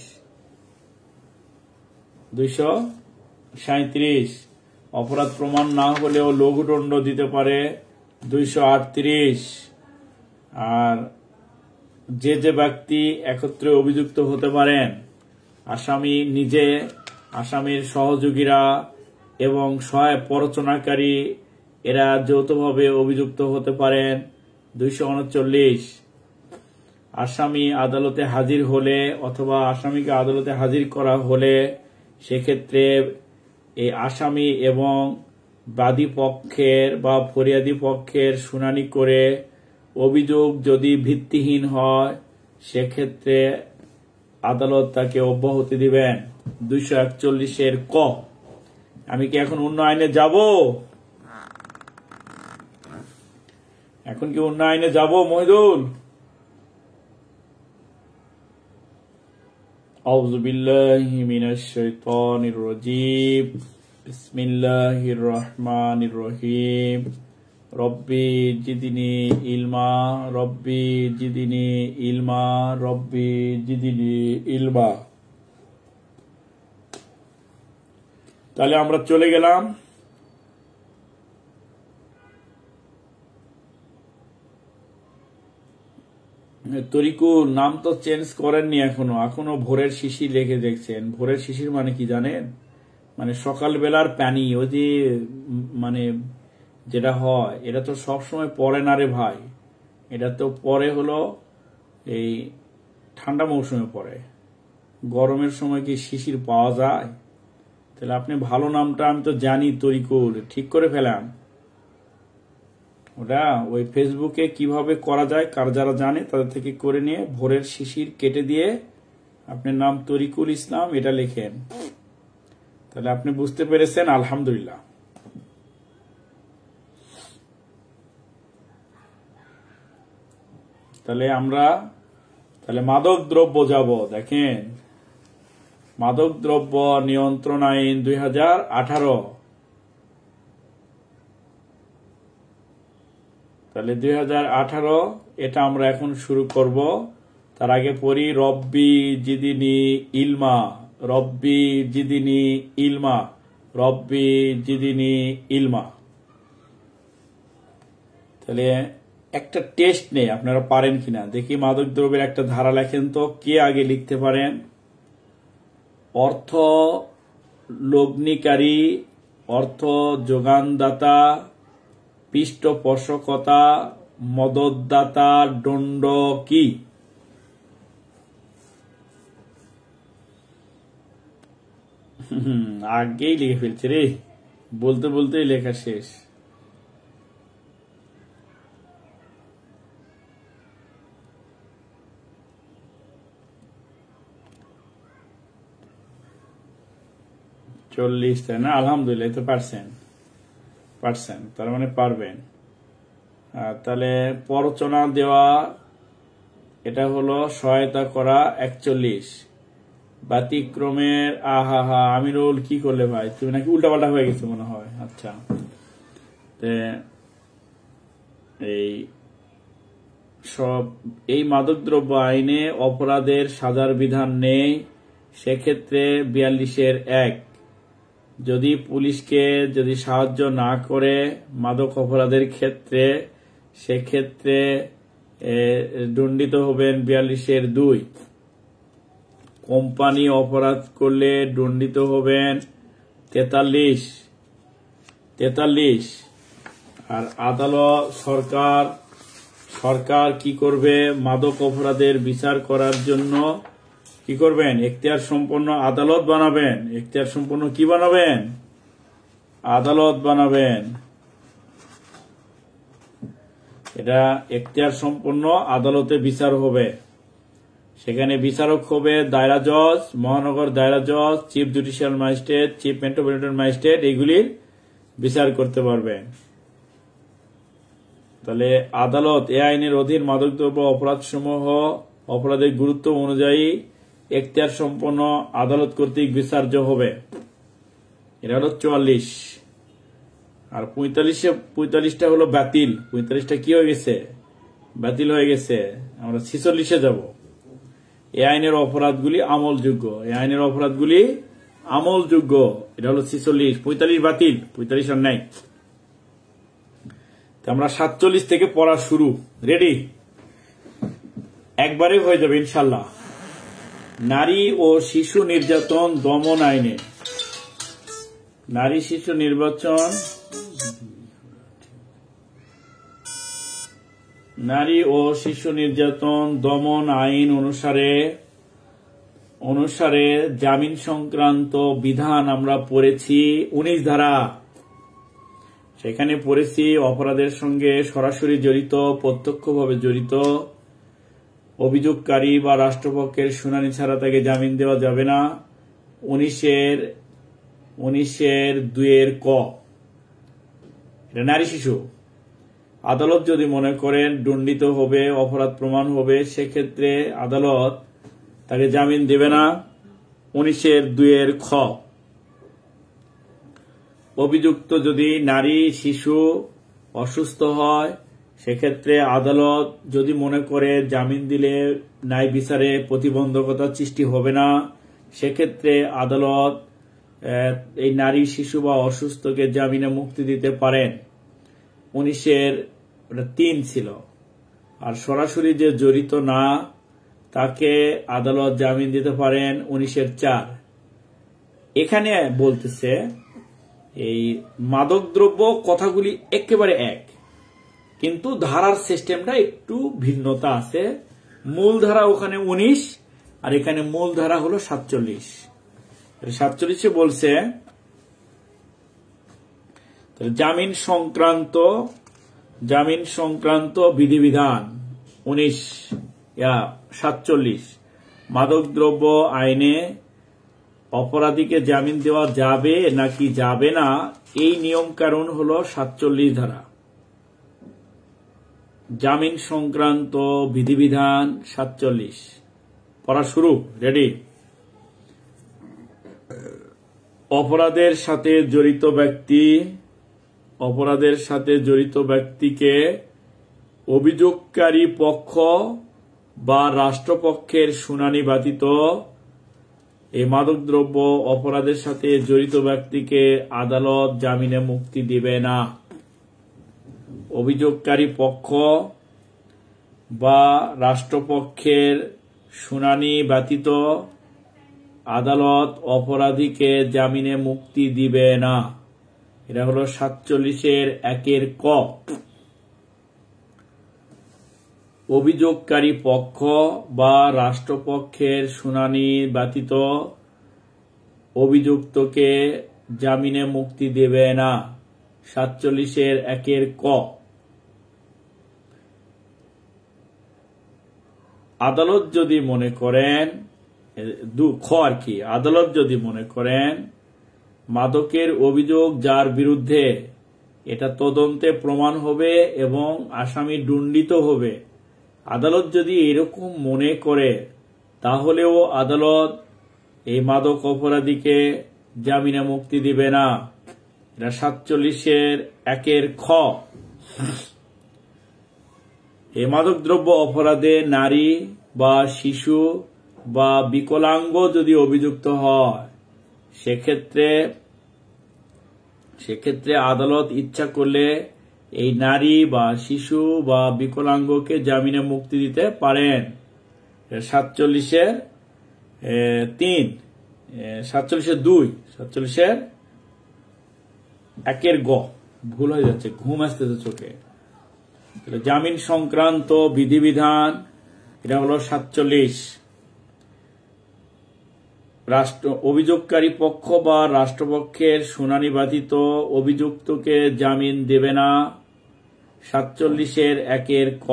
দুইশো সাঁত্রিশ অপরাধ প্রমাণ না হলেও লঘুদণ্ড দিতে পারে দুইশো আটত্রিশ। আর যে যে ব্যক্তি একত্রে অভিযুক্ত হতে পারেন, আসামি নিজে, আসামির সহযোগীরা এবং সহায়ক প্ররোচনাকারী, এরা যৌথভাবে অভিযুক্ত হতে পারেন দুইশো উনচল্লিশ। আসামি আদালতে হাজির হলে অথবা আসামিকে আদালতে হাজির করা হলে সেক্ষেত্রে এই আসামি এবং বাদী পক্ষের বা ফরিয়াদি পক্ষের শুনানি করে অভিযোগ যদি ভিত্তিহীন হয় সেক্ষেত্রে আদালত তাকে অব্যাহতি দিবেন দুইশো একচল্লিশের ক। আমি কি এখন অন্য আইনে যাব? এখন কি অন্য আইনে যাব মহিদুল? আউযু বিল্লাহি মিনাশ শাইতানির রাজীম। বিসমিল্লাহির রহমানির রহিম। রব্বি জিদনি ইলমা, রব্বি জিদনি ইলমা, রব্বি জিদনি ইলমা। তাহলে আমরা চলে গেলাম তরিকুল। নাম তো চেঞ্জ করেননি এখনো, এখনো ভোরের শিশির লেগে দেখছেন। ভোরের শিশির মানে কি জানেন? মানে সকালবেলার পানি, ওই যে মানে যেটা হয়, এটা তো সবসময় পরে না রে ভাই, এটা তো পরে হলো এই ঠান্ডা মৌসুমে পরে। গরমের সময় কি শিশির পাওয়া যায়? তাহলে আপনি ভালো নামটা আমি তো জানি তরিকুল, ঠিক করে ফেলাম ওটা। ওই ফেসবুকে কিভাবে করা যায়, কার যারা জানে তাদের থেকে করে নিয়ে ভোরের শিশির কেটে দিয়ে আপনার নাম তরিকুল ইসলাম এটা লেখেন, তাহলে আপনি বুঝতে পেরেছেন। আলহামদুলিল্লাহ। তাহলে আমরা তাহলে মাদক দ্রব্য যাব। দেখেন, মাদক দ্রব্য নিয়ন্ত্রণ আইন দুই হাজার আঠারো। তাহলে দুই হাজার আঠারো এটা আমরা এখন শুরু করব। তার আগে পড়ি রব্বি জিদিনি ইলমা, রব্বি জিদিনি ইলমা, রব্বি জিদিনি ইলমা। তাহলে একটা টেস্ট নেই, আপনারা পারেন কিনা দেখি। মাদক দ্রব্যের একটা ধারা লেখেন তো, কে আগে লিখতে পারেন? অর্থ লগ্নিকারী, অর্থ যোগানদাতা, পৃষ্ঠপোষকতা, মদতদাতা, দণ্ড কি? আগেই লিখে ফেলছে রে, বলতে বলতেই লেখা শেষ। চল্লিশ, তাই না? আলহামদুলিল্লাহ, তো পারছেন পারছেন তার মানে পারবেন। তাহলে প্ররোচনা দেওয়া, এটা হলো সহায়তা করা একচল্লিশ। ব্যতিক্রমের আহা হা আমিরুল কি করলে ভাই, তুমি নাকি উল্টাপাল্টা হয়ে গেছে মনে হয়। আচ্ছা, এই সব এই মাদকদ্রব্য আইনে অপরাধের সাজার বিধান নেই। সেক্ষেত্রে বিয়াল্লিশের এক, যদি পুলিশকে যদি সাহায্য না করে মাদক অপরাধের ক্ষেত্রে, সেক্ষেত্রে দণ্ডিত হবেন বিয়াল্লিশের দুই। কোম্পানি অপরাধ করলে দণ্ডিত হবেন তেতাল্লিশ তেতাল্লিশ। আর আদালত সরকার সরকার কি করবে? মাদক অপরাধের বিচার করার জন্য কি করবেন? এখতিয়ার সম্পন্ন আদালত বানাবেন। এখতিয়ার সম্পন্ন কি বানাবেন? আদালত বানাবেন। এটা এখতিয়ার সম্পন্ন আদালতে বিচার হবে। সেখানে বিচারক হবে দায়রা জজ, মহানগর দায়রা জজ, chief judicial magistrate, chief metropolitan magistrate, এইগুলির বিচার করতে পারবেন। তাহলে আদালত এ আইনের অধীন মাদকদ্রব্য অপরাধসমূহ অপরাধের গুরুত্ব অনুযায়ী এখতিয়ার সম্পন্ন আদালত কর্তৃক বিচার্য হবে। এটা হলো চুয়াল্লিশ। আর পঁয়তাল্লিশে পঁয়তাল্লিশটা হলো বাতিল। পঁয়তাল্লিশটা কি হয়ে গেছে? বাতিল হয়ে গেছে। আমরা ছিচল্লিশে যাব। এ আইনের অপরাধগুলি আমলযোগ্য। এ আইনের অপরাধগুলি আমলযোগ্য। এটা হলো ছিচল্লিশ। পঁয়তাল্লিশ বাতিল, পঁয়তাল্লিশ আর নাই। আমরা সাতচল্লিশ থেকে পড়া শুরু। রেডি? একবারে হয়ে যাবে ইনশাল্লাহ। নারী ও শিশু নির্যাতন দমন আইনে নারী শিশু নির্বাচন নারী ও শিশু নির্যাতন দমন আইন অনুসারে অনুসারে জামিন সংক্রান্ত বিধান আমরা পড়েছি উনিশ ধারা। সেখানে পড়েছি অপরাধের সঙ্গে সরাসরি জড়িত, প্রত্যক্ষভাবে জড়িত অভিযোগকারী বা রাষ্ট্রপক্ষের শুনানি ছাড়া তাকে জামিন দেওয়া যাবে না। উনিশের উনিশের দুইয়ের ক, এটা নারী শিশু। আদালত যদি মনে করেন দণ্ডিত হবে, অপরাধ প্রমাণ হবে, সেক্ষেত্রে আদালত তাকে জামিন দেবে না। উনিশের দুইয়ের খ, অভিযুক্ত যদি নারী শিশু অসুস্থ হয়, সেক্ষেত্রে আদালত যদি মনে করে জামিন দিলে ন্যায় বিচারে প্রতিবন্ধকতা সৃষ্টি হবে না, সেক্ষেত্রে আদালত এই নারী শিশু বা অসুস্থকে জামিনে মুক্তি দিতে পারেন। উনিশের তিন ছিল। আর সরাসরি যে জড়িত না, তাকে আদালত জামিন দিতে পারেন উনিশের চার। এখানে বলতেছে এই মাদকদ্রব্য কথাগুলি একেবারে এক, কিন্তু ধারার সিস্টেমটা একটু ভিন্নতা আছে। মূল ধারা ওখানে উনিশ, আর এখানে মূল ধারা হলো সাতচল্লিশ। সাতচল্লিশে বলছে জামিন সংক্রান্ত জামিন সংক্রান্ত বিধিবিধান। উনিশ সাতচল্লিশ মাদকদ্রব্য আইনে অপরাধীকে জামিন দেওয়া যাবে নাকি যাবে না, এই নিয়ম কানুন হলো সাতচল্লিশ ধারা। জামিন সংক্রান্ত বিধিবিধান সাতচল্লিশ। পড়া শুরু। রেডি? অপরাধের সাথে জড়িত ব্যক্তি অপরাধের সাথে জড়িত ব্যক্তিকে অভিযোগকারী পক্ষ বা রাষ্ট্রপক্ষের শুনানি ব্যতীত এই মাদকদ্রব্য অপরাধের সাথে জড়িত ব্যক্তিকে আদালত জামিনে মুক্তি দিবে না। অভিযোগকারী পক্ষ বা রাষ্ট্রপক্ষের শুনানি ব্যতীত আদালত অপরাধীকে জামিনে মুক্তি দিবে না। এটা হলো সাতচল্লিশের একের ক। অভিযোগকারী পক্ষ বা রাষ্ট্রপক্ষের শুনানি ব্যতীত অভিযুক্তকে জামিনে মুক্তি দেবে না। সাতচল্লিশের একের ক। আদালত যদি মনে করেন দু খ আর কি আদালত যদি মনে করেন মাদকের অভিযোগ যার বিরুদ্ধে এটা তদন্তে প্রমাণ হবে এবং আসামি দণ্ডিত হবে, আদালত যদি এরকম মনে করে তাহলেও আদালত এই মাদক অপরাধীকে জামিনে মুক্তি দিবে না। এটা সাতচল্লিশের একের খ। এই মাদকদ্রব্য অপরাধে নারী বা শিশু বা বিকলাঙ্গ যদি অভিযুক্ত হয়, সেক্ষেত্রে সেক্ষেত্রে আদালত ইচ্ছা করলে এই নারী বা শিশু বা বিকলাঙ্গকে জামিনে মুক্তি দিতে পারেন। সাতচল্লিশের তিন সাতচল্লিশের দুই সাতচল্লিশের একের গ। ভুল হয়ে যাচ্ছে, ঘুম আসতেছে চোখে। জামিন সংক্রান্ত বিধিবিধান এটা হলো সাতচল্লিশ। রাষ্ট্র অভিযোগকারী পক্ষ বা রাষ্ট্রপক্ষের শুনানি ব্যতীত অভিযুক্তকে জামিন দেবে না। সাতচল্লিশের একের ক,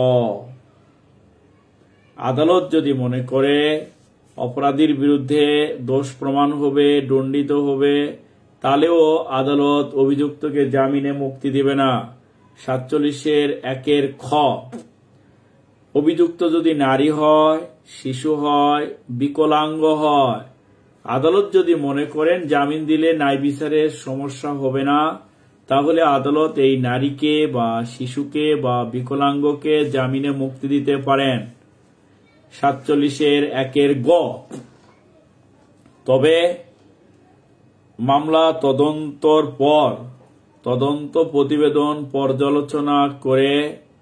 আদালত যদি মনে করে অপরাধীর বিরুদ্ধে দোষ প্রমাণ হবে, দণ্ডিত হবে, তাহলেও আদালত অভিযুক্তকে জামিনে মুক্তি দেবে না। সাতচল্লিশের একের খ, অভিযুক্ত যদি নারী হয়, শিশু হয়, বিকলাঙ্গ হয়, আদালত যদি মনে করেন জামিন দিলে ন্যায় বিচারের সমস্যা হবে না, তাহলে আদালত এই নারীকে বা শিশুকে বা বিকলাঙ্গকে জামিনে মুক্তি দিতে পারেন। সাতচল্লিশের একের গ, তবে মামলা তদন্তর পর তদন্ত প্রতিবেদন পর্যালোচনা করে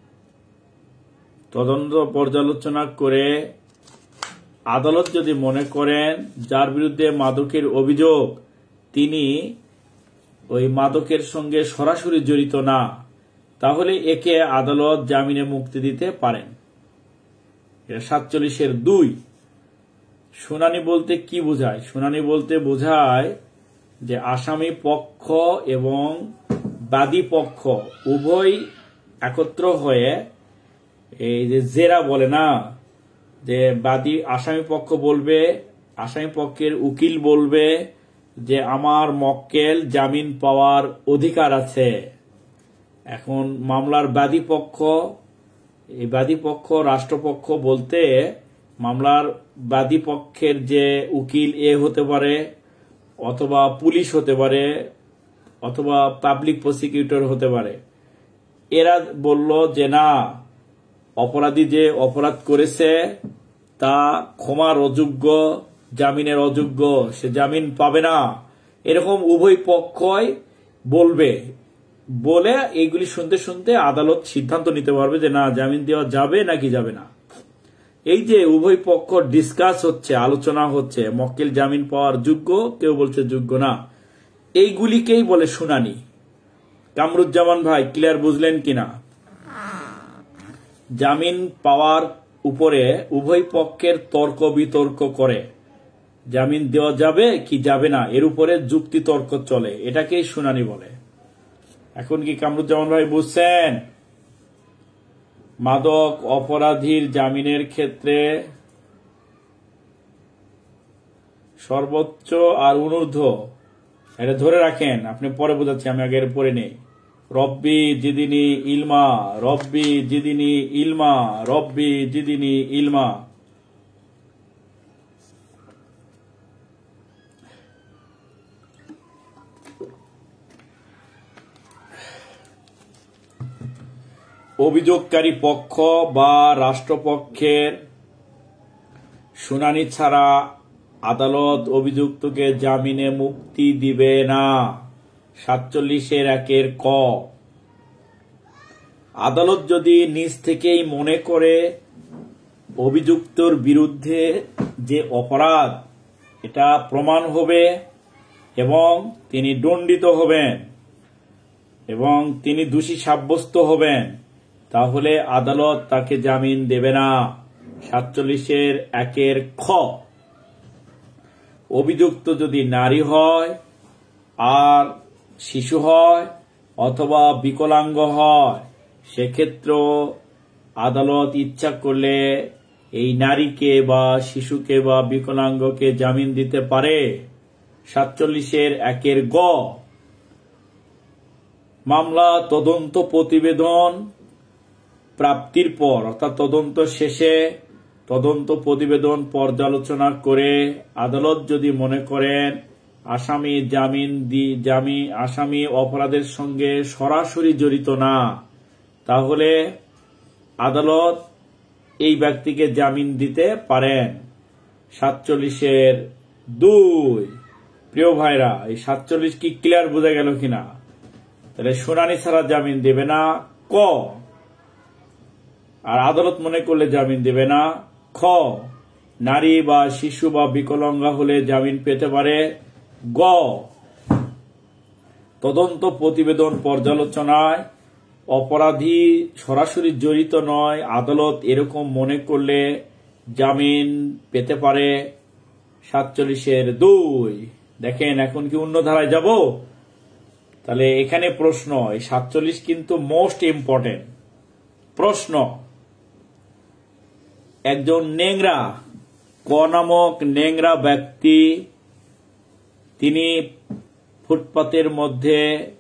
তদন্ত পর্যালোচনা করে আদালত যদি মনে করেন যার বিরুদ্ধে মাদকের অভিযোগ তিনি ওই মাদকের সঙ্গে সরাসরি জড়িত না, তাহলে একে আদালত জামিনে মুক্তি দিতে পারেন। সাতচল্লিশের দুই, শুনানি বলতে কি বোঝায়? শুনানি বলতে বোঝায় যে আসামি পক্ষ এবং বাদী পক্ষ উভয় একত্র হয়ে, এই যে জেরা বলে না, যে বাদী আসামি পক্ষ বলবে, আসামি পক্ষের উকিল বলবে যে আমার মক্কেল জামিন পাওয়ার অধিকার আছে। এখন মামলার বাদী পক্ষ, এই বাদী পক্ষ রাষ্ট্রপক্ষ বলতে মামলার বাদী পক্ষের যে উকিল এ হতে পারে, অথবা পুলিশ হতে পারে, অথবা পাবলিক প্রসিকিউটর হতে পারে। এরা বলল যে না, অপরাধী যে অপরাধ করেছে তা ক্ষমার অযোগ্য, জামিনের অযোগ্য, সে জামিন পাবে না, এরকম উভয় পক্ষই বলবে। বলে এইগুলি শুনতে শুনতে আদালত সিদ্ধান্ত নিতে পারবে যে না, জামিন দেওয়া যাবে নাকি যাবে না। এই যে উভয় পক্ষ ডিসকাস হচ্ছে, আলোচনা হচ্ছে, মক্কেল জামিন পাওয়ার যোগ্য, কেউ বলছে যোগ্য না, এইগুলিকেই বলে শুনানি। কামরুজ্জামান ভাই ক্লিয়ার বুঝলেন কিনা? জামিন পাওয়ার উপরে উভয় পক্ষের তর্ক বিতর্ক করে জামিন দেওয়া যাবে কি যাবে না, এর উপরে যুক্তি তর্ক চলে, এটাকেই শুনানি বলে। এখন কি কামরুজ্জামান ভাই বুঝছেন? মাদক অপরাধীর জামিনের ক্ষেত্রে সর্বোচ্চ আর অনূর্ধ্ব, এটা ধরে রাখেন, আপনি পরে বোঝাচ্ছি, আমি আগে পরে নেই। রব্বি জিদিনি ইলমা, রব্বি জিদিনি ইলমা, রব্বি জিদিনি ইলমা। অভিযোগকারী পক্ষ বা রাষ্ট্রপক্ষের শুনানি ছাড়া আদালত অভিযুক্তকে জামিনে মুক্তি দিবে না। সাতচল্লিশের একের ক, আদালত যদি নিজ থেকেই মনে করে অভিযুক্তর বিরুদ্ধে যে অপরাধ এটা প্রমাণ হবে এবং তিনি দণ্ডিত হবেন এবং তিনি দোষী সাব্যস্ত হবেন, তাহলে আদালত তাকে জামিন দেবে না। সাতচল্লিশের একের খ, অভিযুক্ত যদি নারী হয় আর শিশু হয় অথবা বিকলাঙ্গ হয়, সেক্ষেত্রে আদালত ইচ্ছা করলে এই নারীকে বা শিশুকে বা বিকলাঙ্গকে জামিন দিতে পারে। সাতচল্লিশের একের গ, মামলা তদন্ত প্রতিবেদন প্রাপ্তির পর অর্থাৎ তদন্ত শেষে তদন্ত প্রতিবেদন পর্যালোচনা করে আদালত যদি মনে করেন আসামি জামিন দি জামি আসামি অপরাধের সঙ্গে সরাসরি জড়িত না, তাহলে আদালত এই ব্যক্তিকে জামিন দিতে পারেন। সাতচল্লিশের দুই, প্রিয় ভাইরা, এই সাতচল্লিশ কি ক্লিয়ার বোঝা গেল কিনা? তাহলে শুনানি ছাড়া জামিন দেবে না ক, আর আদালত মনে করলে জামিন দেবে না খ, নারী বা শিশু বা বিকলাঙ্গা হলে জামিন পেতে পারে গ, তদন্ত প্রতিবেদন পর্যালোচনায় অপরাধী সরাসরি জড়িত নয়, আদালত এরকম মনে করলে জামিন পেতে পারে সাতচল্লিশের দুই। দেখেন এখন কি অন্য ধারায় যাব? তাহলে এখানে প্রশ্ন, এই সাতচল্লিশ কিন্তু মোস্ট ইম্পর্টেন্ট প্রশ্ন। একজন নেংরা, ক নামক নেংরা ব্যক্তি, তিনি ফুটপাতের মধ্যে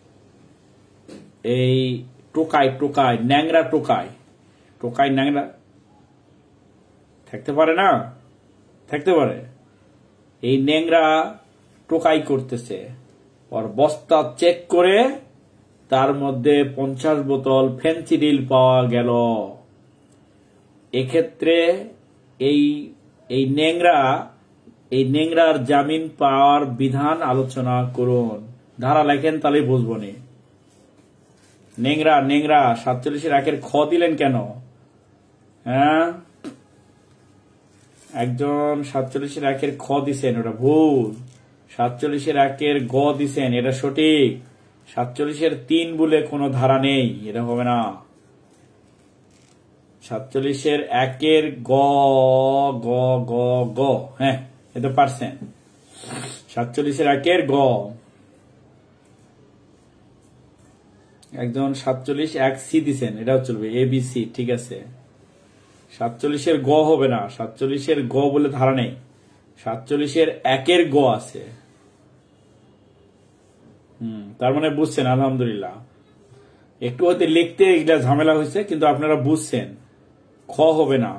এই টোকায় টোকায় ন্যাংরা টোকায় টোকায় ন্যাংরা থাকতে পারে না? থাকতে পারে। এই ন্যাংরা টোকাই করতেছে, ওর বস্তা চেক করে তার মধ্যে পঞ্চাশ বোতল ফেন্সিডিল পাওয়া গেল। এক্ষেত্রে এই এই ন্যাংরা এই ন্যাংরার জামিন পাওয়ার বিধান আলোচনা করুন। ধারা লেখেন, তাহলে বুঝবো নি। ন্যাংরা ন্যাংরা সাতচল্লিশের একের খ দিলেন কেন? হ্যাঁ, একজন সাতচল্লিশের একের খ দিছেন, ওটা ভুল। সাতচল্লিশের একের গ দিছেন, এটা সঠিক। সাতচল্লিশের তিন বলে কোনো ধারা নেই, এটা হবে না। সাতচল্লিশের একের গ গ গ গ হ্যাঁ, এটা পারছেন। সাতচল্লিশের একের গ। একজন সাতচল্লিশ এক সি দিছেন, এটাও চলবে, এ বি সি, ঠিক আছে। সাতচল্লিশের গ হবে না, সাতচল্লিশের গ বলে ধারা নেই, সাতচল্লিশের একের গ আছে। হম তার মানে বুঝছেন, আলহামদুলিল্লাহ। একটু হয়তো লিখতে এগুলা ঝামেলা হয়েছে, কিন্তু আপনারা বুঝছেন। খ হবে না।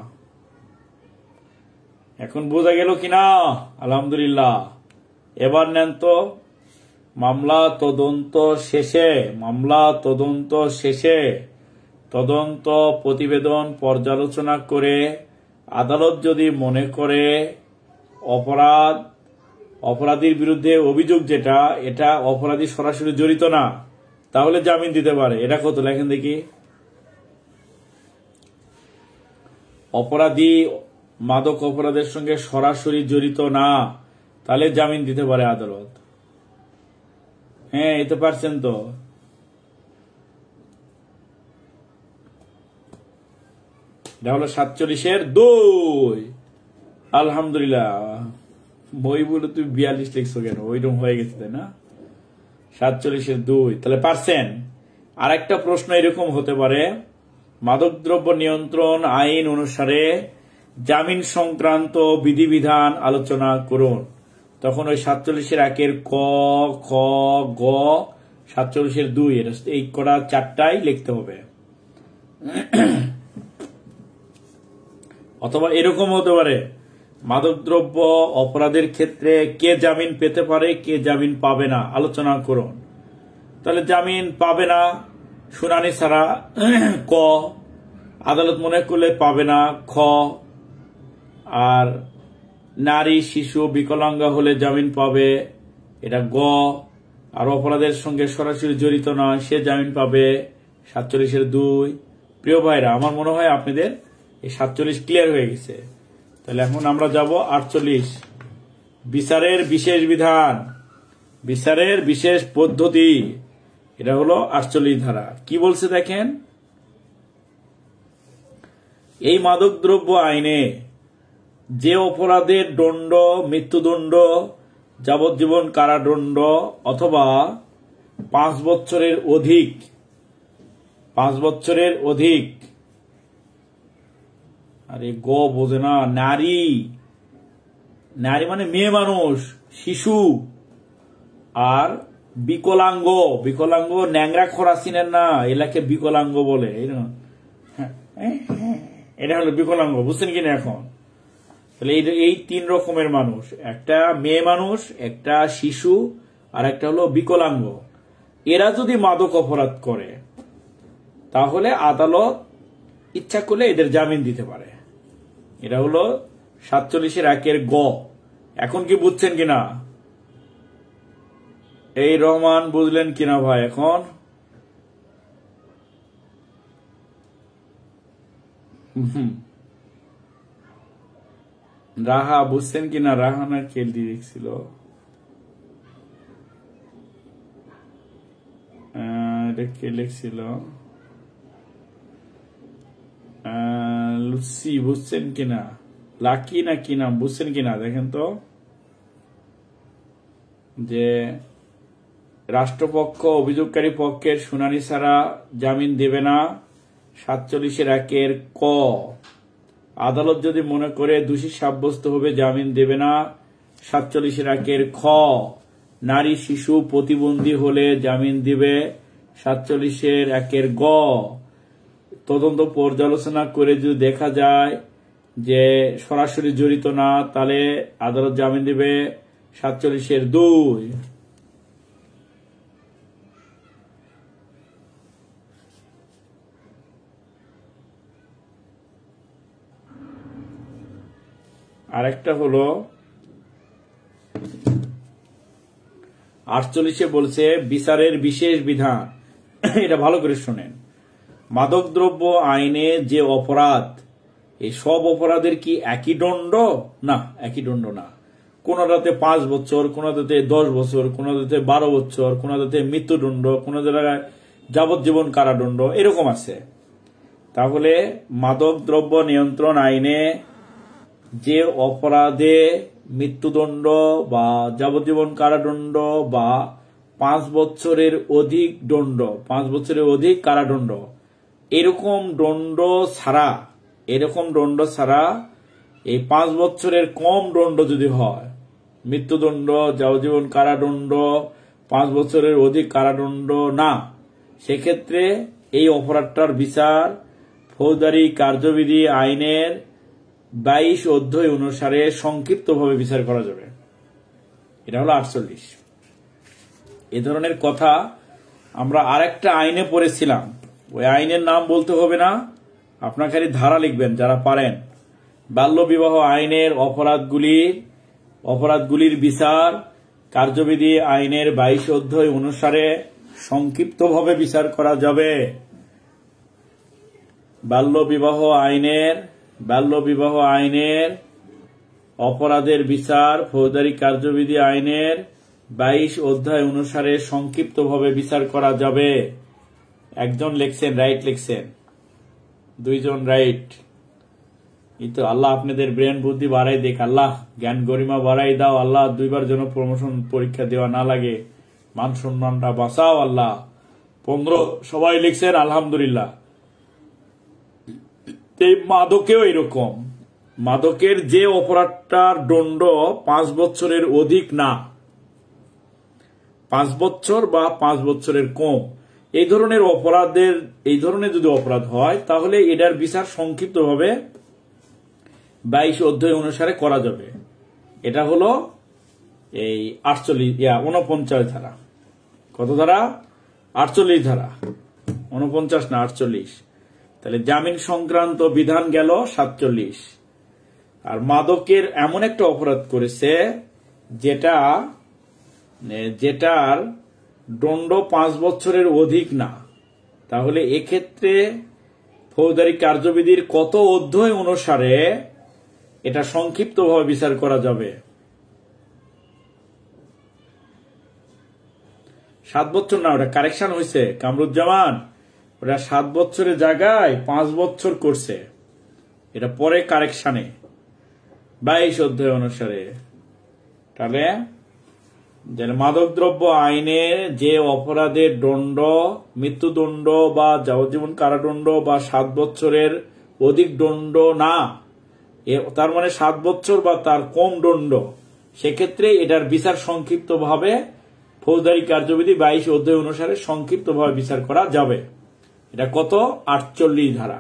এখন বোঝা গেল কিনা? আলহামদুলিল্লাহ। এবার নেন তো, মামলা তদন্ত শেষে মামলা তদন্ত শেষে তদন্ত প্রতিবেদন পর্যালোচনা করে আদালত যদি মনে করে অপরাধ অপরাধীর বিরুদ্ধে অভিযোগ যেটা, এটা অপরাধী সরাসরি জড়িত না, তাহলে জামিন দিতে পারে। এটা কত লেখেন দেখি। অপরাধী মাদক অপরাধের সঙ্গে সরাসরি জড়িত না, তাহলে জামিন দিতে পারে আদালত। হ্যাঁ, এতে পারছেন তো। এটা হলো সাতচল্লিশের দুই। আলহামদুলিল্লাহ। বই বলে তুমি বিয়াল্লিশ লিখছো কেন? ওইরকম হয়ে গেছে, তাই না? সাতচল্লিশের দুই, তাহলে পারছেন। আর একটা প্রশ্ন এরকম হতে পারে, মাদকদ্রব্য নিয়ন্ত্রণ আইন অনুসারে জামিন সংক্রান্ত বিধিবিধান আলোচনা করুন। তখন ওই সাতচল্লিশের একের ক খ গ, সাতচল্লিশের দুই, এই কটা চারটাই লিখতে হবে। অথবা এরকম হতে পারে, মাদকদ্রব্য অপরাধের ক্ষেত্রে কে জামিন পেতে পারে, কে জামিন পাবে না, আলোচনা করুন। তাহলে জামিন পাবে না শুনানি ছাড়া, ক। আদালত মনে করলে পাবে না, খ। আর নারী, শিশু, বিকলাঙ্গ হলে জামিন পাবে, এটা গ। আর অপরাধের সঙ্গে সরাসরি জড়িত নয়, সে জামিন পাবে, সাতচল্লিশের দুই। প্রিয় ভাইরা, আমার মনে হয় আপনাদের এই সাতচল্লিশ ক্লিয়ার হয়ে গেছে। তাহলে এখন আমরা যাব আটচল্লিশ, বিচারের বিশেষ বিধান, বিচারের বিশেষ পদ্ধতি। এটা হলো আটচল্লিশ ধারা। কি বলছে দেখেন, এই মাদকদ্রব্য আইনে যে অপরাধের দণ্ড মৃত্যুদণ্ড, যাবজ্জীবন কারাদণ্ড অথবা পাঁচ বছরের অধিক পাঁচ বছরের অধিক আরে গ বোঝে না, নারী নারী মানে মেয়ে মানুষ, শিশু আর বিকলাঙ্গ। বিকলাঙ্গ ন্যাংরা খোরা চিনেন না, এলাকে বিকলাঙ্গ বলে। এটা হলো বিকলাঙ্গ, বুঝছেন কিনা এখন? তাহলে এই তিন রকমের মানুষ, একটা মেয়ে মানুষ, একটা শিশু, আর একটা হলো বিকলাঙ্গ। এরা যদি মাদক অপরাধ করে, তাহলে আদালত ইচ্ছা করলে এদের জামিন দিতে পারে। এটা হলো সাতচল্লিশের একের গ। এখন কি বুঝছেন কিনা? এই রহমান বুঝলেন কিনা ভাই? এখন রাহা বুঝছেন কিনা? রাহানা কেলদি দেখছিল, এটা কে লিখছিল? লুসি বুঝছেন কিনা? লাকি না কি নাম বুঝছেন কিনা দেখেন তো। যে রাষ্ট্রপক্ষ অভিযোগকারী পক্ষের শুনানি ছাড়া জামিন দেবে না। সাতচল্লিশের একের ক, আদালত যদি মনে করে দোষী সাব্যস্ত হবে জামিন দেবে না। সাতচল্লিশের একের খ, নারী শিশু প্রতিবন্ধী হলে জামিন দিবে। সাতচল্লিশের একের গ, তদন্ত পর্যালোচনা করে যদি দেখা যায় যে সরাসরি জড়িত না, তাহলে আদালত জামিন দিবে। সাতচল্লিশের দুই, আরেকটা হলো আটচল্লিশে বলছে বিচারের বিশেষ বিধান। এটা ভালো করে শোনেন। মাদকদ্রব্য আইনে যে অপরাধ, এই সব অপরাধের কি একই দণ্ড? না, একই দণ্ড না। কোনটাতে পাঁচ বছর, কোনটাতে দশ বছর, কোনটাতে বারো বছর, কোনটাতে মৃত্যুদণ্ড, কোন জায়গায় যাবজ্জীবন কারাদণ্ড, এরকম আছে। তাহলে মাদকদ্রব্য নিয়ন্ত্রণ আইনে যে অপরাধে মৃত্যুদণ্ড বা যাবজ্জীবন কারাদণ্ড বা পাঁচ বছরের অধিক দণ্ড, পাঁচ বছরের অধিক কারাদণ্ড, এরকম দণ্ড ছাড়া এরকম দণ্ড ছাড়া এই পাঁচ বছরের কম দণ্ড যদি হয়, মৃত্যুদণ্ড, যাবজ্জীবন কারাদণ্ড, পাঁচ বছরের অধিক কারাদণ্ড না, সেক্ষেত্রে এই অপরাধটার বিচার ফৌজদারি কার্যবিধি আইনের বাইশ অধ্যায় অনুসারে সংক্ষিপ্তভাবে বিচার করা যাবে। এটা হলো আটচল্লিশ। এ ধরনের কথা আমরা আরেকটা আইনে পড়েছিলাম, ওই আইনের নাম বলতে হবে না, আপনার খালি ধারা লিখবেন যারা পারেন। বাল্য বিবাহ আইনের অপরাধগুলি অপরাধগুলির বিচার কার্যবিধি আইনের বাইশ অধ্যায় অনুসারে সংক্ষিপ্তভাবে বিচার করা যাবে। বাল্য বিবাহ আইনের বাল্য বিবাহ আইনের অপরাধের বিচার ফৌজদারি কার্যবিধি আইনের বাইশ অধ্যায় অনুসারে সংক্ষিপ্তভাবে বিচার করা যাবে। একজন লিখছেন, রাইট লিখছেন, দুইজন রাইট। এই তো আল্লাহ আপনাদের ব্রেন বুদ্ধি বাড়াই দেখ, আল্লাহ জ্ঞান গরিমা বাড়াই দাও, আল্লাহ দুইবার যেন প্রমোশন পরীক্ষা দেওয়া না লাগে, মান সম্মানটা বাঁচাও আল্লাহ। পনেরো সবাই লিখছেন, আলহামদুলিল্লাহ। এই মাদকেও এরকম, মাদকের যে অপরাধটার দণ্ড পাঁচ বছরের অধিক না, পাঁচ বছর বা পাঁচ বছরের কম, এই ধরনের অপরাধের এই ধরনের যদি অপরাধ হয়, তাহলে এটার বিচার সংক্ষিপ্তভাবে বাইশ অধ্যায় অনুসারে করা যাবে। এটা হলো এই আটচল্লিশ উনপঞ্চাশ ধারা। কত ধারা? আটচল্লিশ ধারা। উনপঞ্চাশ না আটচল্লিশ। তাহলে জামিন সংক্রান্ত বিধান গেল সাতচল্লিশ। আর মাদকের এমন একটা অপরাধ করেছে যেটা যেটার দণ্ড পাঁচ বছরের অধিক না, তাহলে এক্ষেত্রে ফৌজদারি কার্যবিধির কত অধ্যায় অনুসারে এটা সংক্ষিপ্তভাবে বিচার করা যাবে? সাত বছর না, ওটা কারেকশন হয়েছে কামরুজ্জামান, ওটা সাত বছরের জায়গায় পাঁচ বছর করছে, এটা পরে কারেকশনে বাইশ অধ্যায় অনুসারে। তাহলে মাদকদ্রব্য আইনে যে অপরাধের দণ্ড মৃত্যুদণ্ড বা যাবজ্জীবন কারাদণ্ড বা সাত বছরের অধিক দণ্ড না, তার মানে সাত বছর বা তার কম দণ্ড, সেক্ষেত্রে এটার বিচার সংক্ষিপ্তভাবে ফৌজদারি কার্যবিধি বাইশ অধ্যায় অনুসারে সংক্ষিপ্তভাবে বিচার করা যাবে। এটা কত? আটচল্লিশ ধারা।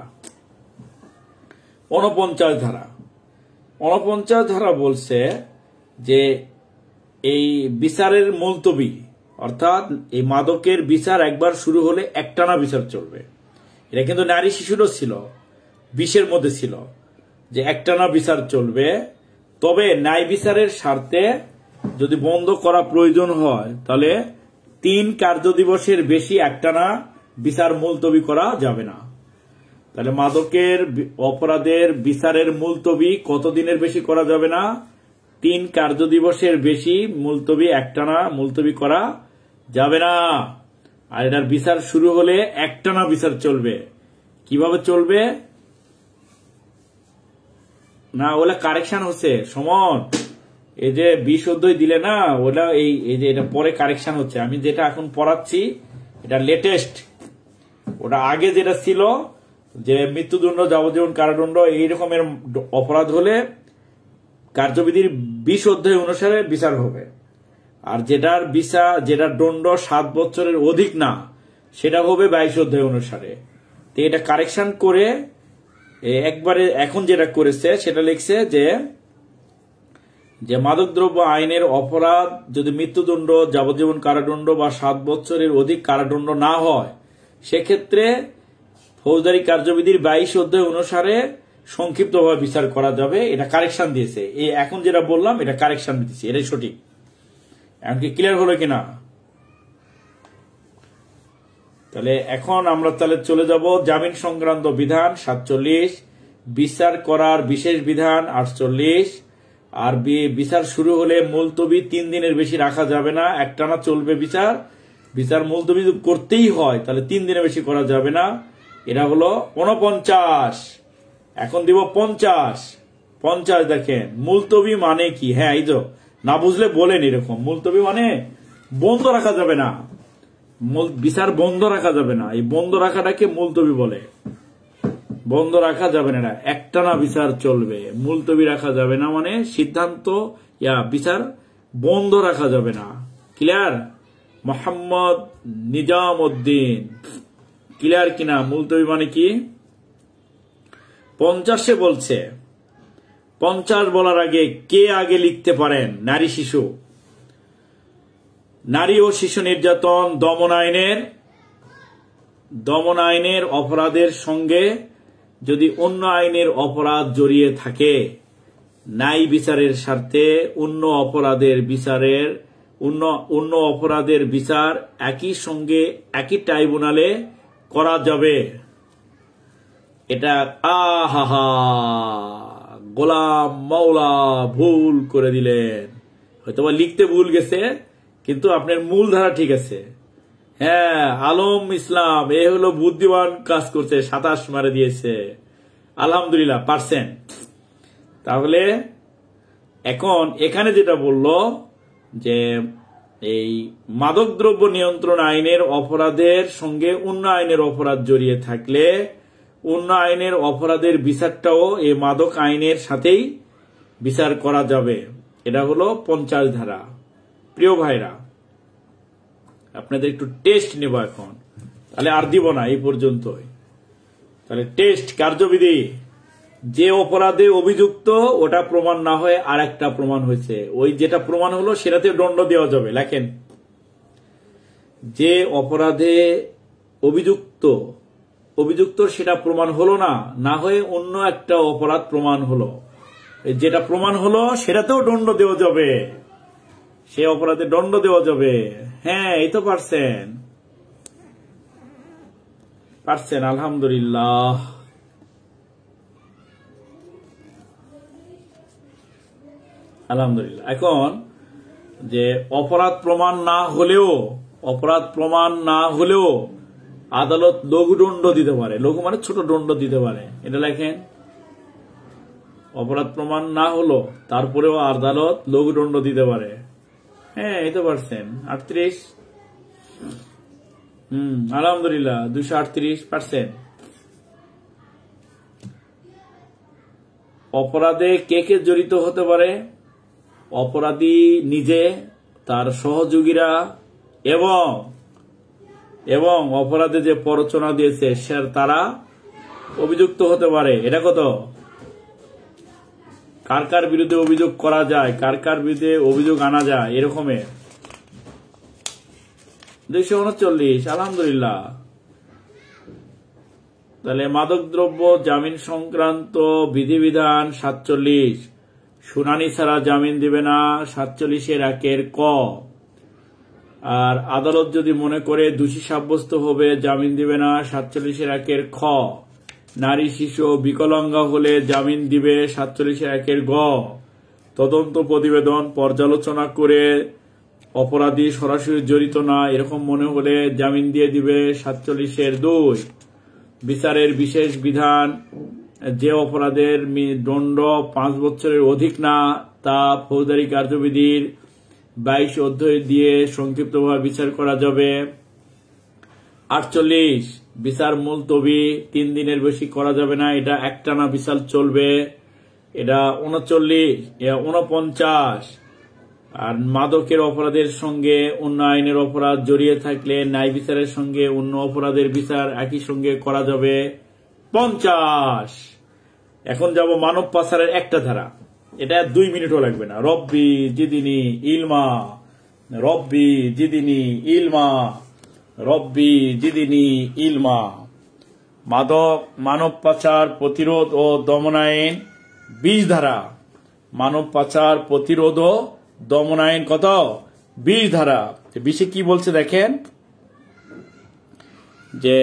উনপঞ্চাশ ধারা উনপঞ্চাশ ধারা বলছে যে এই বিচারের মুলতবি, অর্থাৎ এই মাদকের বিচার একবার শুরু হলে একটানা বিচার চলবে। এটা কিন্তু নারী শিশুরও ছিল, বিশের মধ্যে ছিল যে একটানা বিচার চলবে। তবে ন্যায় বিচারের স্বার্থে যদি বন্ধ করা প্রয়োজন হয়, তাহলে তিন কার্য দিবসের বেশি একটানা বিচার মুলতবি করা যাবে না। তাহলে মাদকের অপরাধের বিচারের মুলতবি কতদিনের বেশি করা যাবে না? তিন কার্য দিবসের বেশি মুলতবি একটানা মুলতবি করা যাবে না। আর এটার বিচার শুরু হলে একটানা বিচার চলবে। কিভাবে চলবে? না, ওগুলা কারেকশন হচ্ছে সমন, এই যে বিশ অধ্যায় দিলে না, ওটা এই এই যে এটা পরে কারেকশন হচ্ছে। আমি যেটা এখন পড়াচ্ছি এটা লেটেস্ট। ওটা আগে যেটা ছিল যে মৃত্যুদণ্ড, যাবজ্জীবন কারাদণ্ড এই রকমের অপরাধ হলে কার্যবিধির বিশ অধ্যায় অনুসারে বিচার হবে। আর যেটার বিচার, যেটার দণ্ড সাত বছরের অধিক না, সেটা হবে বাইশ অধ্যায় অনুসারে। তো এটা কারেকশন করে একবারে এখন যেটা করেছে সেটা লিখছে যে যে মাদকদ্রব্য আইনের অপরাধ যদি মৃত্যুদণ্ড, যাবজ্জীবন কারাদণ্ড বা সাত বছরের অধিক কারাদণ্ড না হয়, সেক্ষেত্রে ফৌজদারি কার্যবিধির বাইশ অধ্যায় অনুসারে সংক্ষিপ্তভাবে বিচার করা যাবে। এটা কারেকশন দিয়েছে। এই এখন যেটা বললাম এটা কারেকশন দিয়েছে, এটাই সঠিক। এমনকি ক্লিয়ার হলো কিনা? তাহলে এখন আমরা তাহলে চলে যাব জামিন সংক্রান্ত বিধান সাতচল্লিশ, বিচার করার বিশেষ বিধান আটচল্লিশ। আর বিচার শুরু হলে মুলতবি তিন দিনের বেশি রাখা যাবে না, একটানা চলবে বিচার। বিচার মুলতবি করতেই হয় তাহলে তিন দিনের বেশি করা যাবে না। এটা হলো উনপঞ্চাশ। এখন দিব পঞ্চাশ। পঞ্চাশ দেখেন মুলতবি মানে কি? হ্যাঁ, এই তো না বুঝলে বলেন এরকম। মুলতবি মানে বন্ধ রাখা যাবে না, বিচার বন্ধ রাখা যাবে না। এই বন্ধ রাখাটাকে মুলতবি বলে। বন্ধ রাখা যাবে না, একটানা বিচার চলবে। মুলতবি রাখা যাবে না মানে সিদ্ধান্ত ইয়া বিচার বন্ধ রাখা যাবে না। ক্লিয়ার? মোহাম্মদ নিজাম উদ্দিন, ক্লিয়ার কিনা? মুলতবি মানে কি? পঞ্চাশে বলছে, পঞ্চাশ বলার আগে কে আগে লিখতে পারেন? নারী শিশু। নারী ও শিশু নির্যাতন দমন আইনের দমন আইনের অপরাধের সঙ্গে যদি অন্য আইনের অপরাধ জড়িয়ে থাকে, ন্যায় বিচারের স্বার্থে অন্য অপরাধের বিচারের অন্য অন্য অপরাধের বিচার একই সঙ্গে একই ট্রাইব্যুনালে করা যাবে। এটা আহা গোলাম মাওলা ভুল করে দিলেন, হয়তোবা লিখতে ভুল গেছে কিন্তু আপনার মূল ধারা ঠিক আছে। হ্যাঁ, আলম ইসলাম এ হলো বুদ্ধিমান কাজ করছে, সাতাশ মারে দিয়েছে। আলহামদুলিল্লাহ, পারছেন। তাহলে এখন এখানে যেটা বলল যে এই মাদকদ্রব্য নিয়ন্ত্রণ আইনের অপরাধের সঙ্গে অন্য আইনের অপরাধ জড়িয়ে থাকলে অন্য আইনের অপরাধের বিচারটাও এই মাদক আইনের সাথেই বিচার করা যাবে। এটা হলো পঞ্চাশ ধারা। প্রিয় ভাইরা, আপনাদের একটু টেস্ট নেব এখন, তাহলে আর দিব না এই পর্যন্তই। তাহলে টেস্ট কার্যবিধি, যে অপরাধে অভিযুক্ত ওটা প্রমাণ না হয়ে আর একটা প্রমাণ হয়েছে, ওই যেটা প্রমাণ হলো সেটাতে দণ্ড দেওয়া যাবে। লেখেন, যে অপরাধে অভিযুক্ত অভিযুক্ত সেটা প্রমাণ হলো না, না হয়ে অন্য একটা অপরাধ প্রমাণ হলো, যেটা প্রমাণ হলো সেটাতেও দণ্ড দেওয়া যাবে, সে অপরাধে দণ্ড দেওয়া যাবে। হ্যাঁ, এই তো পারছেন, পারছেন, আলহামদুলিল্লাহ। আলহামদুলিল্লাহ। এখন যে অপরাধ প্রমাণ না হলেও অপরাধ প্রমাণ না হলেও আদালত লঘু দণ্ড দিতে পারে। লঘু মানে ছোট দণ্ড দিতে পারে। এটা লেখেন, অপরাধ প্রমাণ না হলো তারপরেও আদালত লঘু দণ্ড দিতে পারে। হ্যাঁ, এই তো পারছেন। আটত্রিশ। হম আলহামদুলিল্লাহ, দুশো আটত্রিশ পারছেন। অপরাধে কে কে জড়িত হতে পারে? অপরাধী নিজে, তার সহযোগীরা এবং এবং অপরাধে যে প্ররোচনা দিয়েছে সে তারা অভিযুক্ত হতে পারে। এটা কত? কার কার বিরুদ্ধে অভিযোগ করা যায়, কার কার বিরুদ্ধে অভিযোগ আনা যায়, এরকমের। দুইশো উনচল্লিশ। আলহামদুলিল্লাহ। তাহলে মাদকদ্রব্য জামিন সংক্রান্ত বিধিবিধান সাতচল্লিশ, শুনানি ছাড়া জামিন দিবে না, সাতচল্লিশের একের ক। আর আদালত যদি মনে করে দোষী সাব্যস্ত হবে জামিন দিবে না, সাতচল্লিশের একের খ। নারী শিশু বিকলাঙ্গা হলে জামিন দিবে, সাতচল্লিশের একের গ। তদন্ত প্রতিবেদন পর্যালোচনা করে অপরাধী সরাসরি জড়িত না এরকম মনে হলে জামিন দিয়ে দিবে, সাতচল্লিশের দুই। বিচারের বিশেষ বিধান, যে অপরাধের দণ্ড পাঁচ বছরের অধিক না তা ফৌজদারি কার্যবিধির বাইশ অধ্যায় দিয়ে সংক্ষিপ্তভাবে বিচার করা যাবে। আটচল্লিশ, বিচার মুলতবি তিন দিনের বেশি করা যাবে না, এটা একটানা বিচার চলবে। এটা উনচল্লিশ, উনপঞ্চাশ, আর মাদকের অপরাধের সঙ্গে অন্য আইনের অপরাধ জড়িয়ে থাকলে ন্যায় বিচারের সঙ্গে অন্য অপরাধের বিচার একই সঙ্গে করা যাবে। পঞ্চাশ, এখন যাব মানব পাচারের একটা ধারা, এটা দুই মিনিটও লাগবে না। রব্বি জিদিনি ইলমা, রব্বি জিদিনি ইলমা, রব্বি জিদিনি ইলমা। মাদক মানব পাচার প্রতিরোধ ও দমন আইন বিশ ধারা, মানব পাচার প্রতিরোধ ও দমন আইন কত? বিশ ধারা। বিশে কি বলছে দেখেন, যে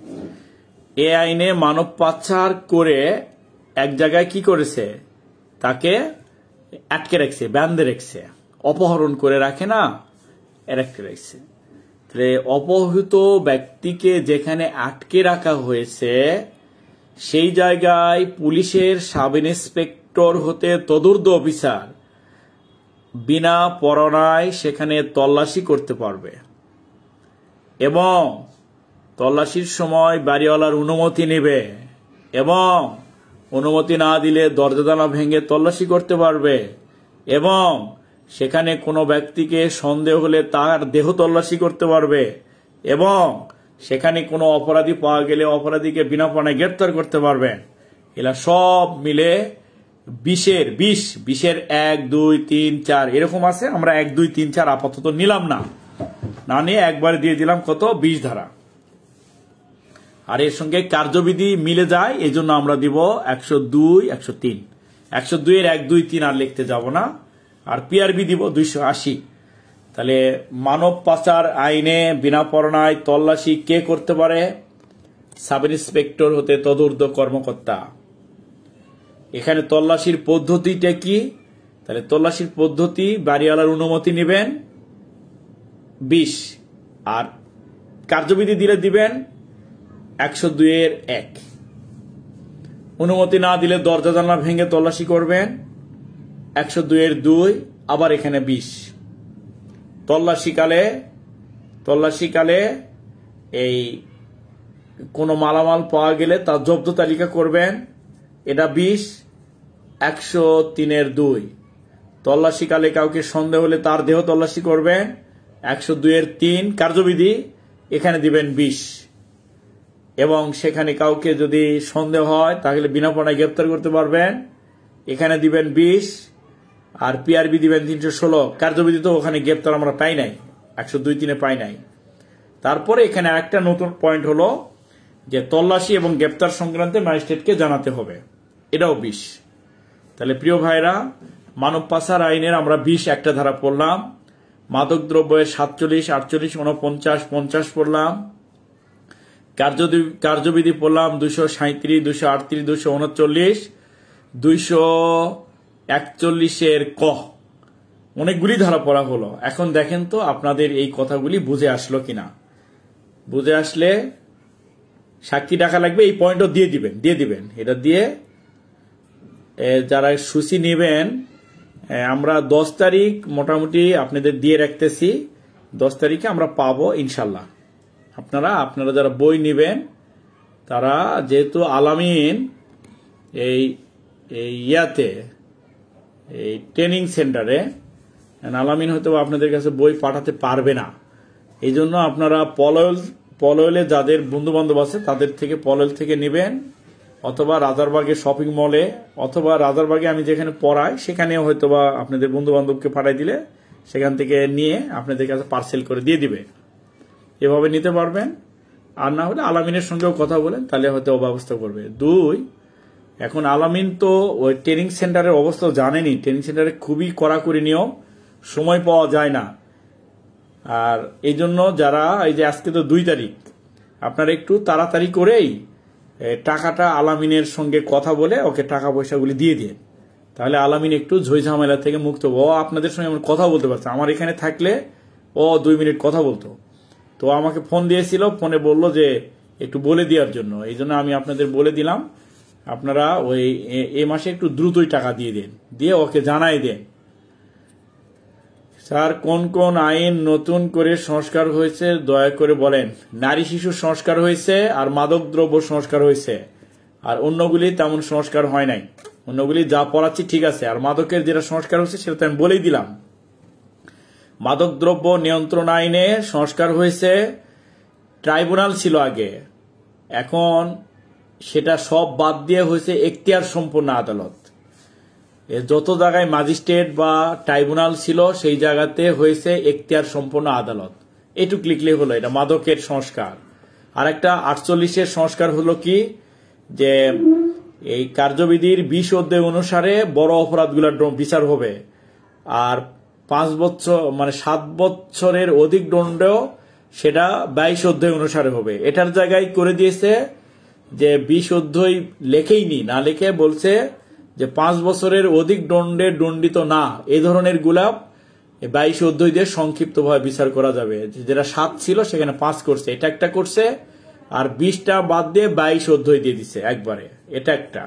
এ আইনে মানব পাচার করে এক জায়গায় কি করেছে, তাকে আটকে রাখছে, বাঁধে রাখছে, অপহরণ করে রাখে না, আটকে রাখছে। তাহলে অপহৃত ব্যক্তিকে যেখানে আটকে রাখা হয়েছে সেই জায়গায় পুলিশের সাব ইন্সপেক্টর হতে তদূর্ধ্ব অফিসার বিনা পরোয়ানায় সেখানে তল্লাশি করতে পারবে এবং তল্লাশির সময় বাড়িওয়ালার অনুমতি নেবে এবং অনুমতি না দিলে দরজা জানালা ভেঙে তল্লাশি করতে পারবে এবং সেখানে কোনো ব্যক্তিকে সন্দেহ হলে তার দেহ তল্লাশি করতে পারবে এবং সেখানে কোনো অপরাধী পাওয়া গেলে অপরাধীকে বিনা পরোয়ানায় গ্রেপ্তার করতে পারবেন। এরা সব মিলে বিশের বিশ বিশের এক দুই তিন চার এরকম আছে। আমরা এক দুই তিন চার আপাতত নিলাম না, না নিয়ে একবার দিয়ে দিলাম কত? বিশ ধারা। আর এর সঙ্গে কার্যবিধি মিলে যায়, এই জন্য আমরা দিব একশো দুই একশো তিন একশো দুই এর এক দুই তিন আর লিখতে যাব না। আর পিআরবি দিব দুইশো আশি। তাহলে মানব পাচার আইনে বিনা পরোয়ানায় তল্লাশি কে করতে পারে? সাব ইন্সপেক্টর হতে তদূর্ধ্ব কর্মকর্তা। এখানে তল্লাশির পদ্ধতিটা কি? তাহলে তল্লাশির পদ্ধতি, বাড়িওয়ালার অনুমতি নেবেন বিশ, আর কার্যবিধি দিলে দিবেন একশো দুই এর এক। অনুমতি না দিলে দরজা জানলা ভেঙে তল্লাশি করবেন একশো দুই এর দুই, আবার এখানে বিশ। তল্লাশিকালে তল্লাশিকালে এই কোনো মালামাল পাওয়া গেলে তার জব্দ তালিকা করবেন, এটা বিশ, একশো তিনের দুই। তল্লাশিকালে কাউকে সন্দেহ হলে তার দেহ তল্লাশি করবেন একশো দুই এর তিন কার্যবিধি, এখানে দিবেন বিশ। এবং সেখানে কাউকে যদি সন্দেহ হয় তাহলে বিনা পরোয়ানায় গ্রেপ্তার করতে পারবেন, এখানে দিবেন বিশ। আর পিআরবি দিবেন তিনশো ষোলো। কার্যবিধি তো ওখানে গ্রেপ্তার আমরা পাই নাই, একশো দুই তিনে পাই নাই। তারপরে এখানে একটা নতুন পয়েন্ট হলো যে তল্লাশি এবং গ্রেপ্তার সংক্রান্তে ম্যাজিস্ট্রেটকে জানাতে হবে, এটাও বিশ। তাহলে প্রিয় ভাইরা, মানব পাচার আইনের আমরা বিশ একটা ধারা পড়লাম, মাদক দ্রব্যের সাতচল্লিশ আটচল্লিশ উনপঞ্চাশ পঞ্চাশ পড়লাম, কার্যবিধি পড়লাম দুইশো সাঁত্রিশ দুইশো আটত্রিশ দুইশো উনচল্লিশ দুইশো একচল্লিশের ক। অনেকগুলি ধারা পড়া হলো। এখন দেখেন তো আপনাদের এই কথাগুলি বুঝে আসলো কিনা। বুঝে আসলে সাক্ষী টাকা লাগবে, এই পয়েন্টও দিয়ে দিবেন দিয়ে দিবেন এটা দিয়ে যারা সূচি নেবেন, আমরা দশ তারিখ মোটামুটি আপনাদের দিয়ে রাখতেছি, দশ তারিখে আমরা পাবো ইনশাল্লাহ। আপনারা আপনারা যারা বই নেবেন তারা যেহেতু আলামিন এই ইয়াতে এই ট্রেনিং সেন্টারে, আলামিন হয়তো আপনাদের কাছে বই পাঠাতে পারবে না, এই জন্য আপনারা পলয়েল পলয়েলে যাদের বন্ধু বান্ধব আছে তাদের থেকে পলয়েল থেকে নেবেন, অথবা রাজারবাগে শপিং মলে, অথবা রাজারবাগে আমি যেখানে পড়াই সেখানে হয়তো বা আপনাদের বন্ধু বান্ধবকে পাঠাই দিলে সেখান থেকে নিয়ে আপনাদের কাছে পার্সেল করে দিয়ে দিবে, এভাবে নিতে পারবেন। আর না হলে আলামিনের সঙ্গেও কথা বলেন, তাহলে হয়তো ব্যবস্থা করবে। দুই, এখন আলামিন তো ওই ট্রেনিং সেন্টারের অবস্থা জানেনি, ট্রেনিং সেন্টারে খুবই কড়াকড়ি নিয়ম, সময় পাওয়া যায় না। আর এই জন্য যারা এই যে আজকে তো দুই তারিখ, আপনারা একটু তাড়াতাড়ি করেই টাকাটা আলামিনের সঙ্গে কথা বলে ওকে টাকা পয়সাগুলি দিয়ে দিন, তাহলে আলামিন একটু ঝই ঝামেলা থেকে মুক্ত হবো। ও আপনাদের সঙ্গে আমার কথা বলতে পারছে, আমার এখানে থাকলে ও দুই মিনিট কথা বলতো, তো আমাকে ফোন দিয়েছিল, ফোনে বলল যে একটু বলে দেওয়ার জন্য, এই জন্য আমি আপনাদের বলে দিলাম। আপনারা ওই এই মাসে একটু দ্রুতই টাকা দিয়ে দেন, দিয়ে ওকে জানাই দেন স্যার কোন কোন আইন নতুন করে সংস্কার হয়েছে দয়া করে বলেন। নারী শিশু সংস্কার হয়েছে আর মাদক দ্রব্য সংস্কার হয়েছে, আর অন্যগুলি তেমন সংস্কার হয় নাই। অন্যগুলি যা পড়াচ্ছি ঠিক আছে, আর মাদকের যেটা সংস্কার হয়েছে সেটা তো আমি বলেই দিলাম। মাদক দ্রব্য নিয়ন্ত্রণ আইনে সংস্কার হয়েছে, ট্রাইব্যুনাল ছিল আগে, এখন সেটা সব বাদ দিয়ে হয়েছে এখতিয়ার সম্পন্ন আদালত। যত জায়গায় ম্যাজিস্ট্রেট বা ট্রাইব্যুনাল ছিল সেই জায়গাতে হয়েছে এখতিয়ার সম্পন্ন আদালত। এটুক লিখলে হলো এটা মাদকের সংস্কার। আর একটা আটচল্লিশের সংস্কার হলো কি, যে এই কার্যবিধির বিশ অধ্যায় অনুসারে বড় অপরাধগুলোর বিচার হবে, আর পাঁচ বছর মানে সাত বছরের অধিক দণ্ডেও সেটা বাইশ অধ্যায় অনুসারে হবে। এটার জায়গায় করে দিয়েছে যে বিশ অধ্যায় লেখেইনি, না লিখে বলছে যে পাঁচ বছরের অধিক দণ্ডে দণ্ডিত না, এই ধরনের গুলা বাইশ অধ্যায় দিয়ে সংক্ষিপ্তভাবে বিচার করা যাবে। যেটা সাত ছিল সেখানে পাঁচ করছে, এটা একটা করছে, আর বিশটা বাদ দিয়ে বাইশ অধ্যায় দিয়ে দিছে একবারে, এটা একটা।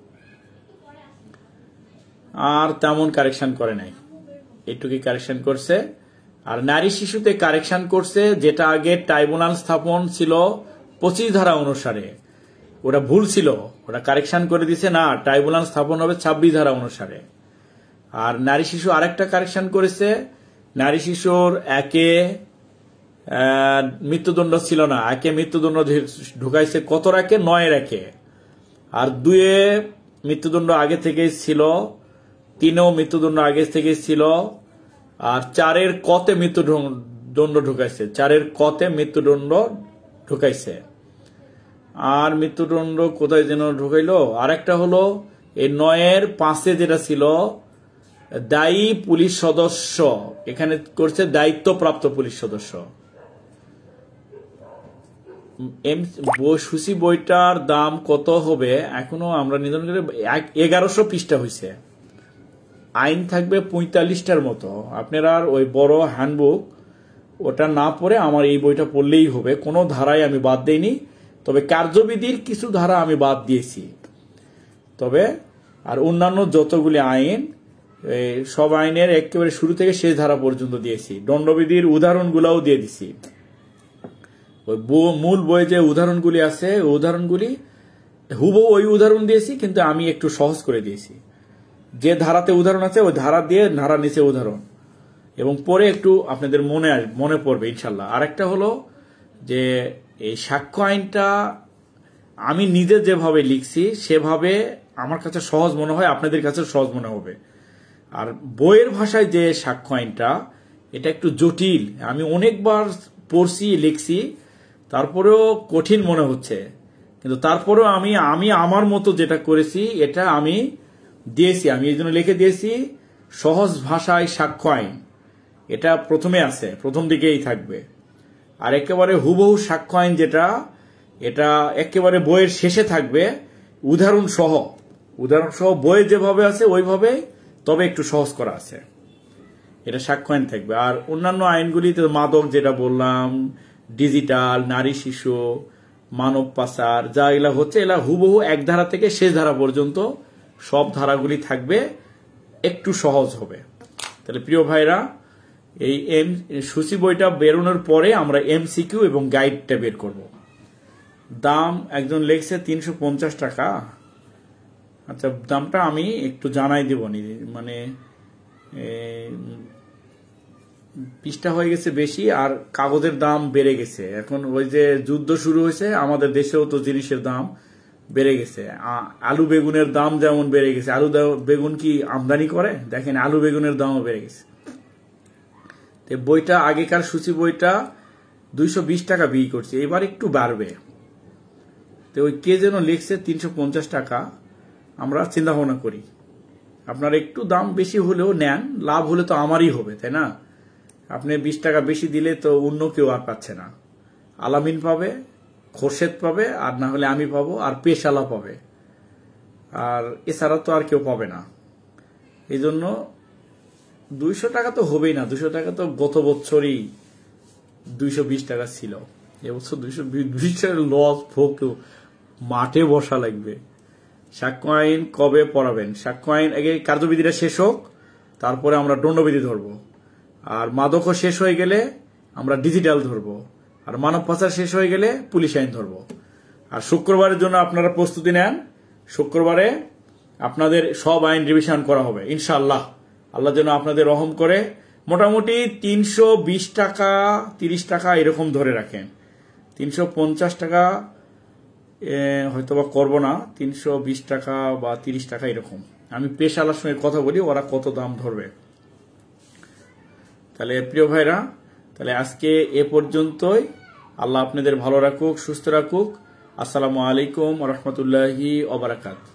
আর তেমন কারেকশন করে নাই, এইটুকুই কারেকশন করছে। আর নারী শিশুতে কারেকশন করছে, যেটা আগে ট্রাইব্যুনাল স্থাপন ছিল পঁচিশ ধারা অনুসারে, ওটা ভুল ছিল, ওটা কারেকশন করে দিছে, না ট্রাইব্যুনাল স্থাপন হবে ছাব্বিশ ধারা অনুসারে। আর নারী শিশু আরেকটা কারেকশন করেছে, নারী শিশুর একে মৃত্যুদণ্ড ছিল না, একে মৃত্যুদণ্ড ঢুকাইছে কত রাখে, নয় রাখে। আর দুয়ে মৃত্যুদণ্ড আগে থেকেই ছিল, তিনেও মৃত্যুদণ্ড আগে থেকেই ছিল, আর চারের কতে মৃত্যুদণ্ড ঢুকাইছে, চারের কতে মৃত্যুদণ্ড ঢুকাইছে। আর মৃত্যুদণ্ড কোথায় যেন ঢুকাইলো, আর একটা হলো এই নয়ের পাঁচে যেটা ছিল দায়ী পুলিশ সদস্য, এখানে করছে দায়িত্বপ্রাপ্ত পুলিশ সদস্য। সূচি বইটার দাম কত হবে এখনো আমরা নির্ধারণ করে, এগারোশো পৃষ্ঠা হয়েছে, আইন থাকবে পঁয়তাল্লিশটার মতো। আপনারা ওই বড় হ্যান্ডবুক ওটা না পড়ে আমার এই বইটা পড়লেই হবে, কোনো ধারায় আমি বাদ দেইনি, তবে কার্যবিধির কিছু ধারা আমি বাদ দিয়েছি। তবে আর অন্যান্য যতগুলি আইন সব আইনের একেবারে শুরু থেকে শেষ ধারা পর্যন্ত দিয়েছি, দণ্ডবিধির উদাহরণগুলাও দিয়ে দিছি। ওই মূল বইয়ে যে উদাহরণগুলি আছে ওই উদাহরণগুলি হুবহু ওই উদাহরণ দিয়েছি, কিন্তু আমি একটু সহজ করে দিয়েছি। যে ধারাতে উদাহরণ আছে ওই ধারা দিয়ে ধারা নিচে উদাহরণ, এবং পরে একটু আপনাদের মনে মনে পড়বে ইনশাল্লাহ। আরেকটা হলো যে এই সাক্ষ্য আইনটা আমি নিজে যেভাবে লিখছি সেভাবে আমার কাছে সহজ মনে হয়, আপনাদের কাছে সহজ মনে হবে। আর বইয়ের ভাষায় যে সাক্ষ্য আইনটা এটা একটু জটিল, আমি অনেকবার পড়ছি লিখছি, তারপরেও কঠিন মনে হচ্ছে, কিন্তু তারপরেও আমি আমি আমার মতো যেটা করেছি এটা আমি দিয়েছি, আমি এই জন্য লিখে দিয়েছি সহজ ভাষায় সাক্ষ্য আইন। এটা প্রথমে আছে, প্রথম দিকেই থাকবে। আর একেবারে হুবহু সাক্ষ্য আইন যেটা, এটা একেবারে বইয়ের শেষে থাকবে উদাহরণ সহ, উদাহরণ সহ বইয়ে যেভাবে আছে ওইভাবে, তবে একটু সহজ করা আছে, এটা সাক্ষ্য আইন থাকবে। আর অন্যান্য আইনগুলিতে মাদক যেটা বললাম, ডিজিটাল, নারী শিশু, মানব পাচার, যা এগুলা হচ্ছে এগুলা হুবহু এক ধারা থেকে শেষ ধারা পর্যন্ত সব ধারাগুলি থাকবে, একটু সহজ হবে। তাহলে প্রিয় ভাইরা, এই এম সূচি বইটা বেরোনোর পরে আমরা এমসিকিউ এবং গাইডটা বের করব। দাম একজন লেখছে তিনশো পঞ্চাশ টাকা। আচ্ছা, দামটা আমি একটু জানাই দেব, মানে পৃষ্ঠা হয়ে গেছে বেশি আর কাগজের দাম বেড়ে গেছে। এখন ওই যে যুদ্ধ শুরু হয়েছে, আমাদের দেশেও তো জিনিসের দাম বেড়ে গেছে। আলু বেগুনের দাম যেমন বেড়ে গেছে, আলু বেগুন কি আমদানি করে? দেখেন আলু বেগুনের দামও বেড়ে গেছে। বইটা আগেকার সূচি বইটা দুইশো বিশ টাকা বিক্রি করছে, এবার একটু বাড়বে। তো ওই কে যেন লিখছে তিনশো পঞ্চাশ টাকা, আমরা চিন্তা ভাবনা করি আপনার একটু দাম বেশি হলেও নেন, লাভ হলে তো আমারই হবে, তাই না? আপনি বিশ টাকা বেশি দিলে তো অন্য কেউ আর পাচ্ছে না, আলামিন পাবে, খোরশেদ পাবে, আর না হলে আমি পাবো, আর পেশালা পাবে, আর এছাড়া তো আর কেউ পাবে না। এই জন্য দুইশো টাকা তো হবেই না, দুইশো টাকা তো গত বছরই দুইশো বিশ টাকা ছিল, এবছর দুইশো বিশ টাকা লস ভোগ, মাঠে বসা লাগবে। সাক্ষ্য আইন কবে পড়াবেন? সাক্ষ্য আইন আগে কার্যবিধিটা শেষ হোক, তারপরে আমরা দণ্ডবিধি ধরবো। আর মাদকও শেষ হয়ে গেলে আমরা ডিজিটাল ধরবো, আর মানব পাচার শেষ হয়ে গেলে পুলিশ আইন ধরবো। আর শুক্রবারের জন্য আপনারা প্রস্তুতি নেন, শুক্রবারে আপনাদের সব আইন রিভিশন করা হবে ইনশাআল্লাহ। আল্লাহ যেন আপনাদের রহম করে। মোটামুটি তিনশো বিশ টাকা তিরিশ টাকা এরকম ধরে রাখেন, তিনশো পঞ্চাশ টাকা হয়তোবা করবো না, তিনশো বিশ টাকা বা তিরিশ টাকা এরকম। আমি পেশাওয়ালার সঙ্গে কথা বলি ওরা কত দাম ধরবে। তাহলে প্রিয় ভাইরা, তাহলে আজকে এ পর্যন্তই। আল্লাহ আপনাদের ভালো রাখুক, সুস্থ রাখুক। আসসালামু আলাইকুম ওয়া রাহমাতুল্লাহি ওয়া বারাকাতুহু।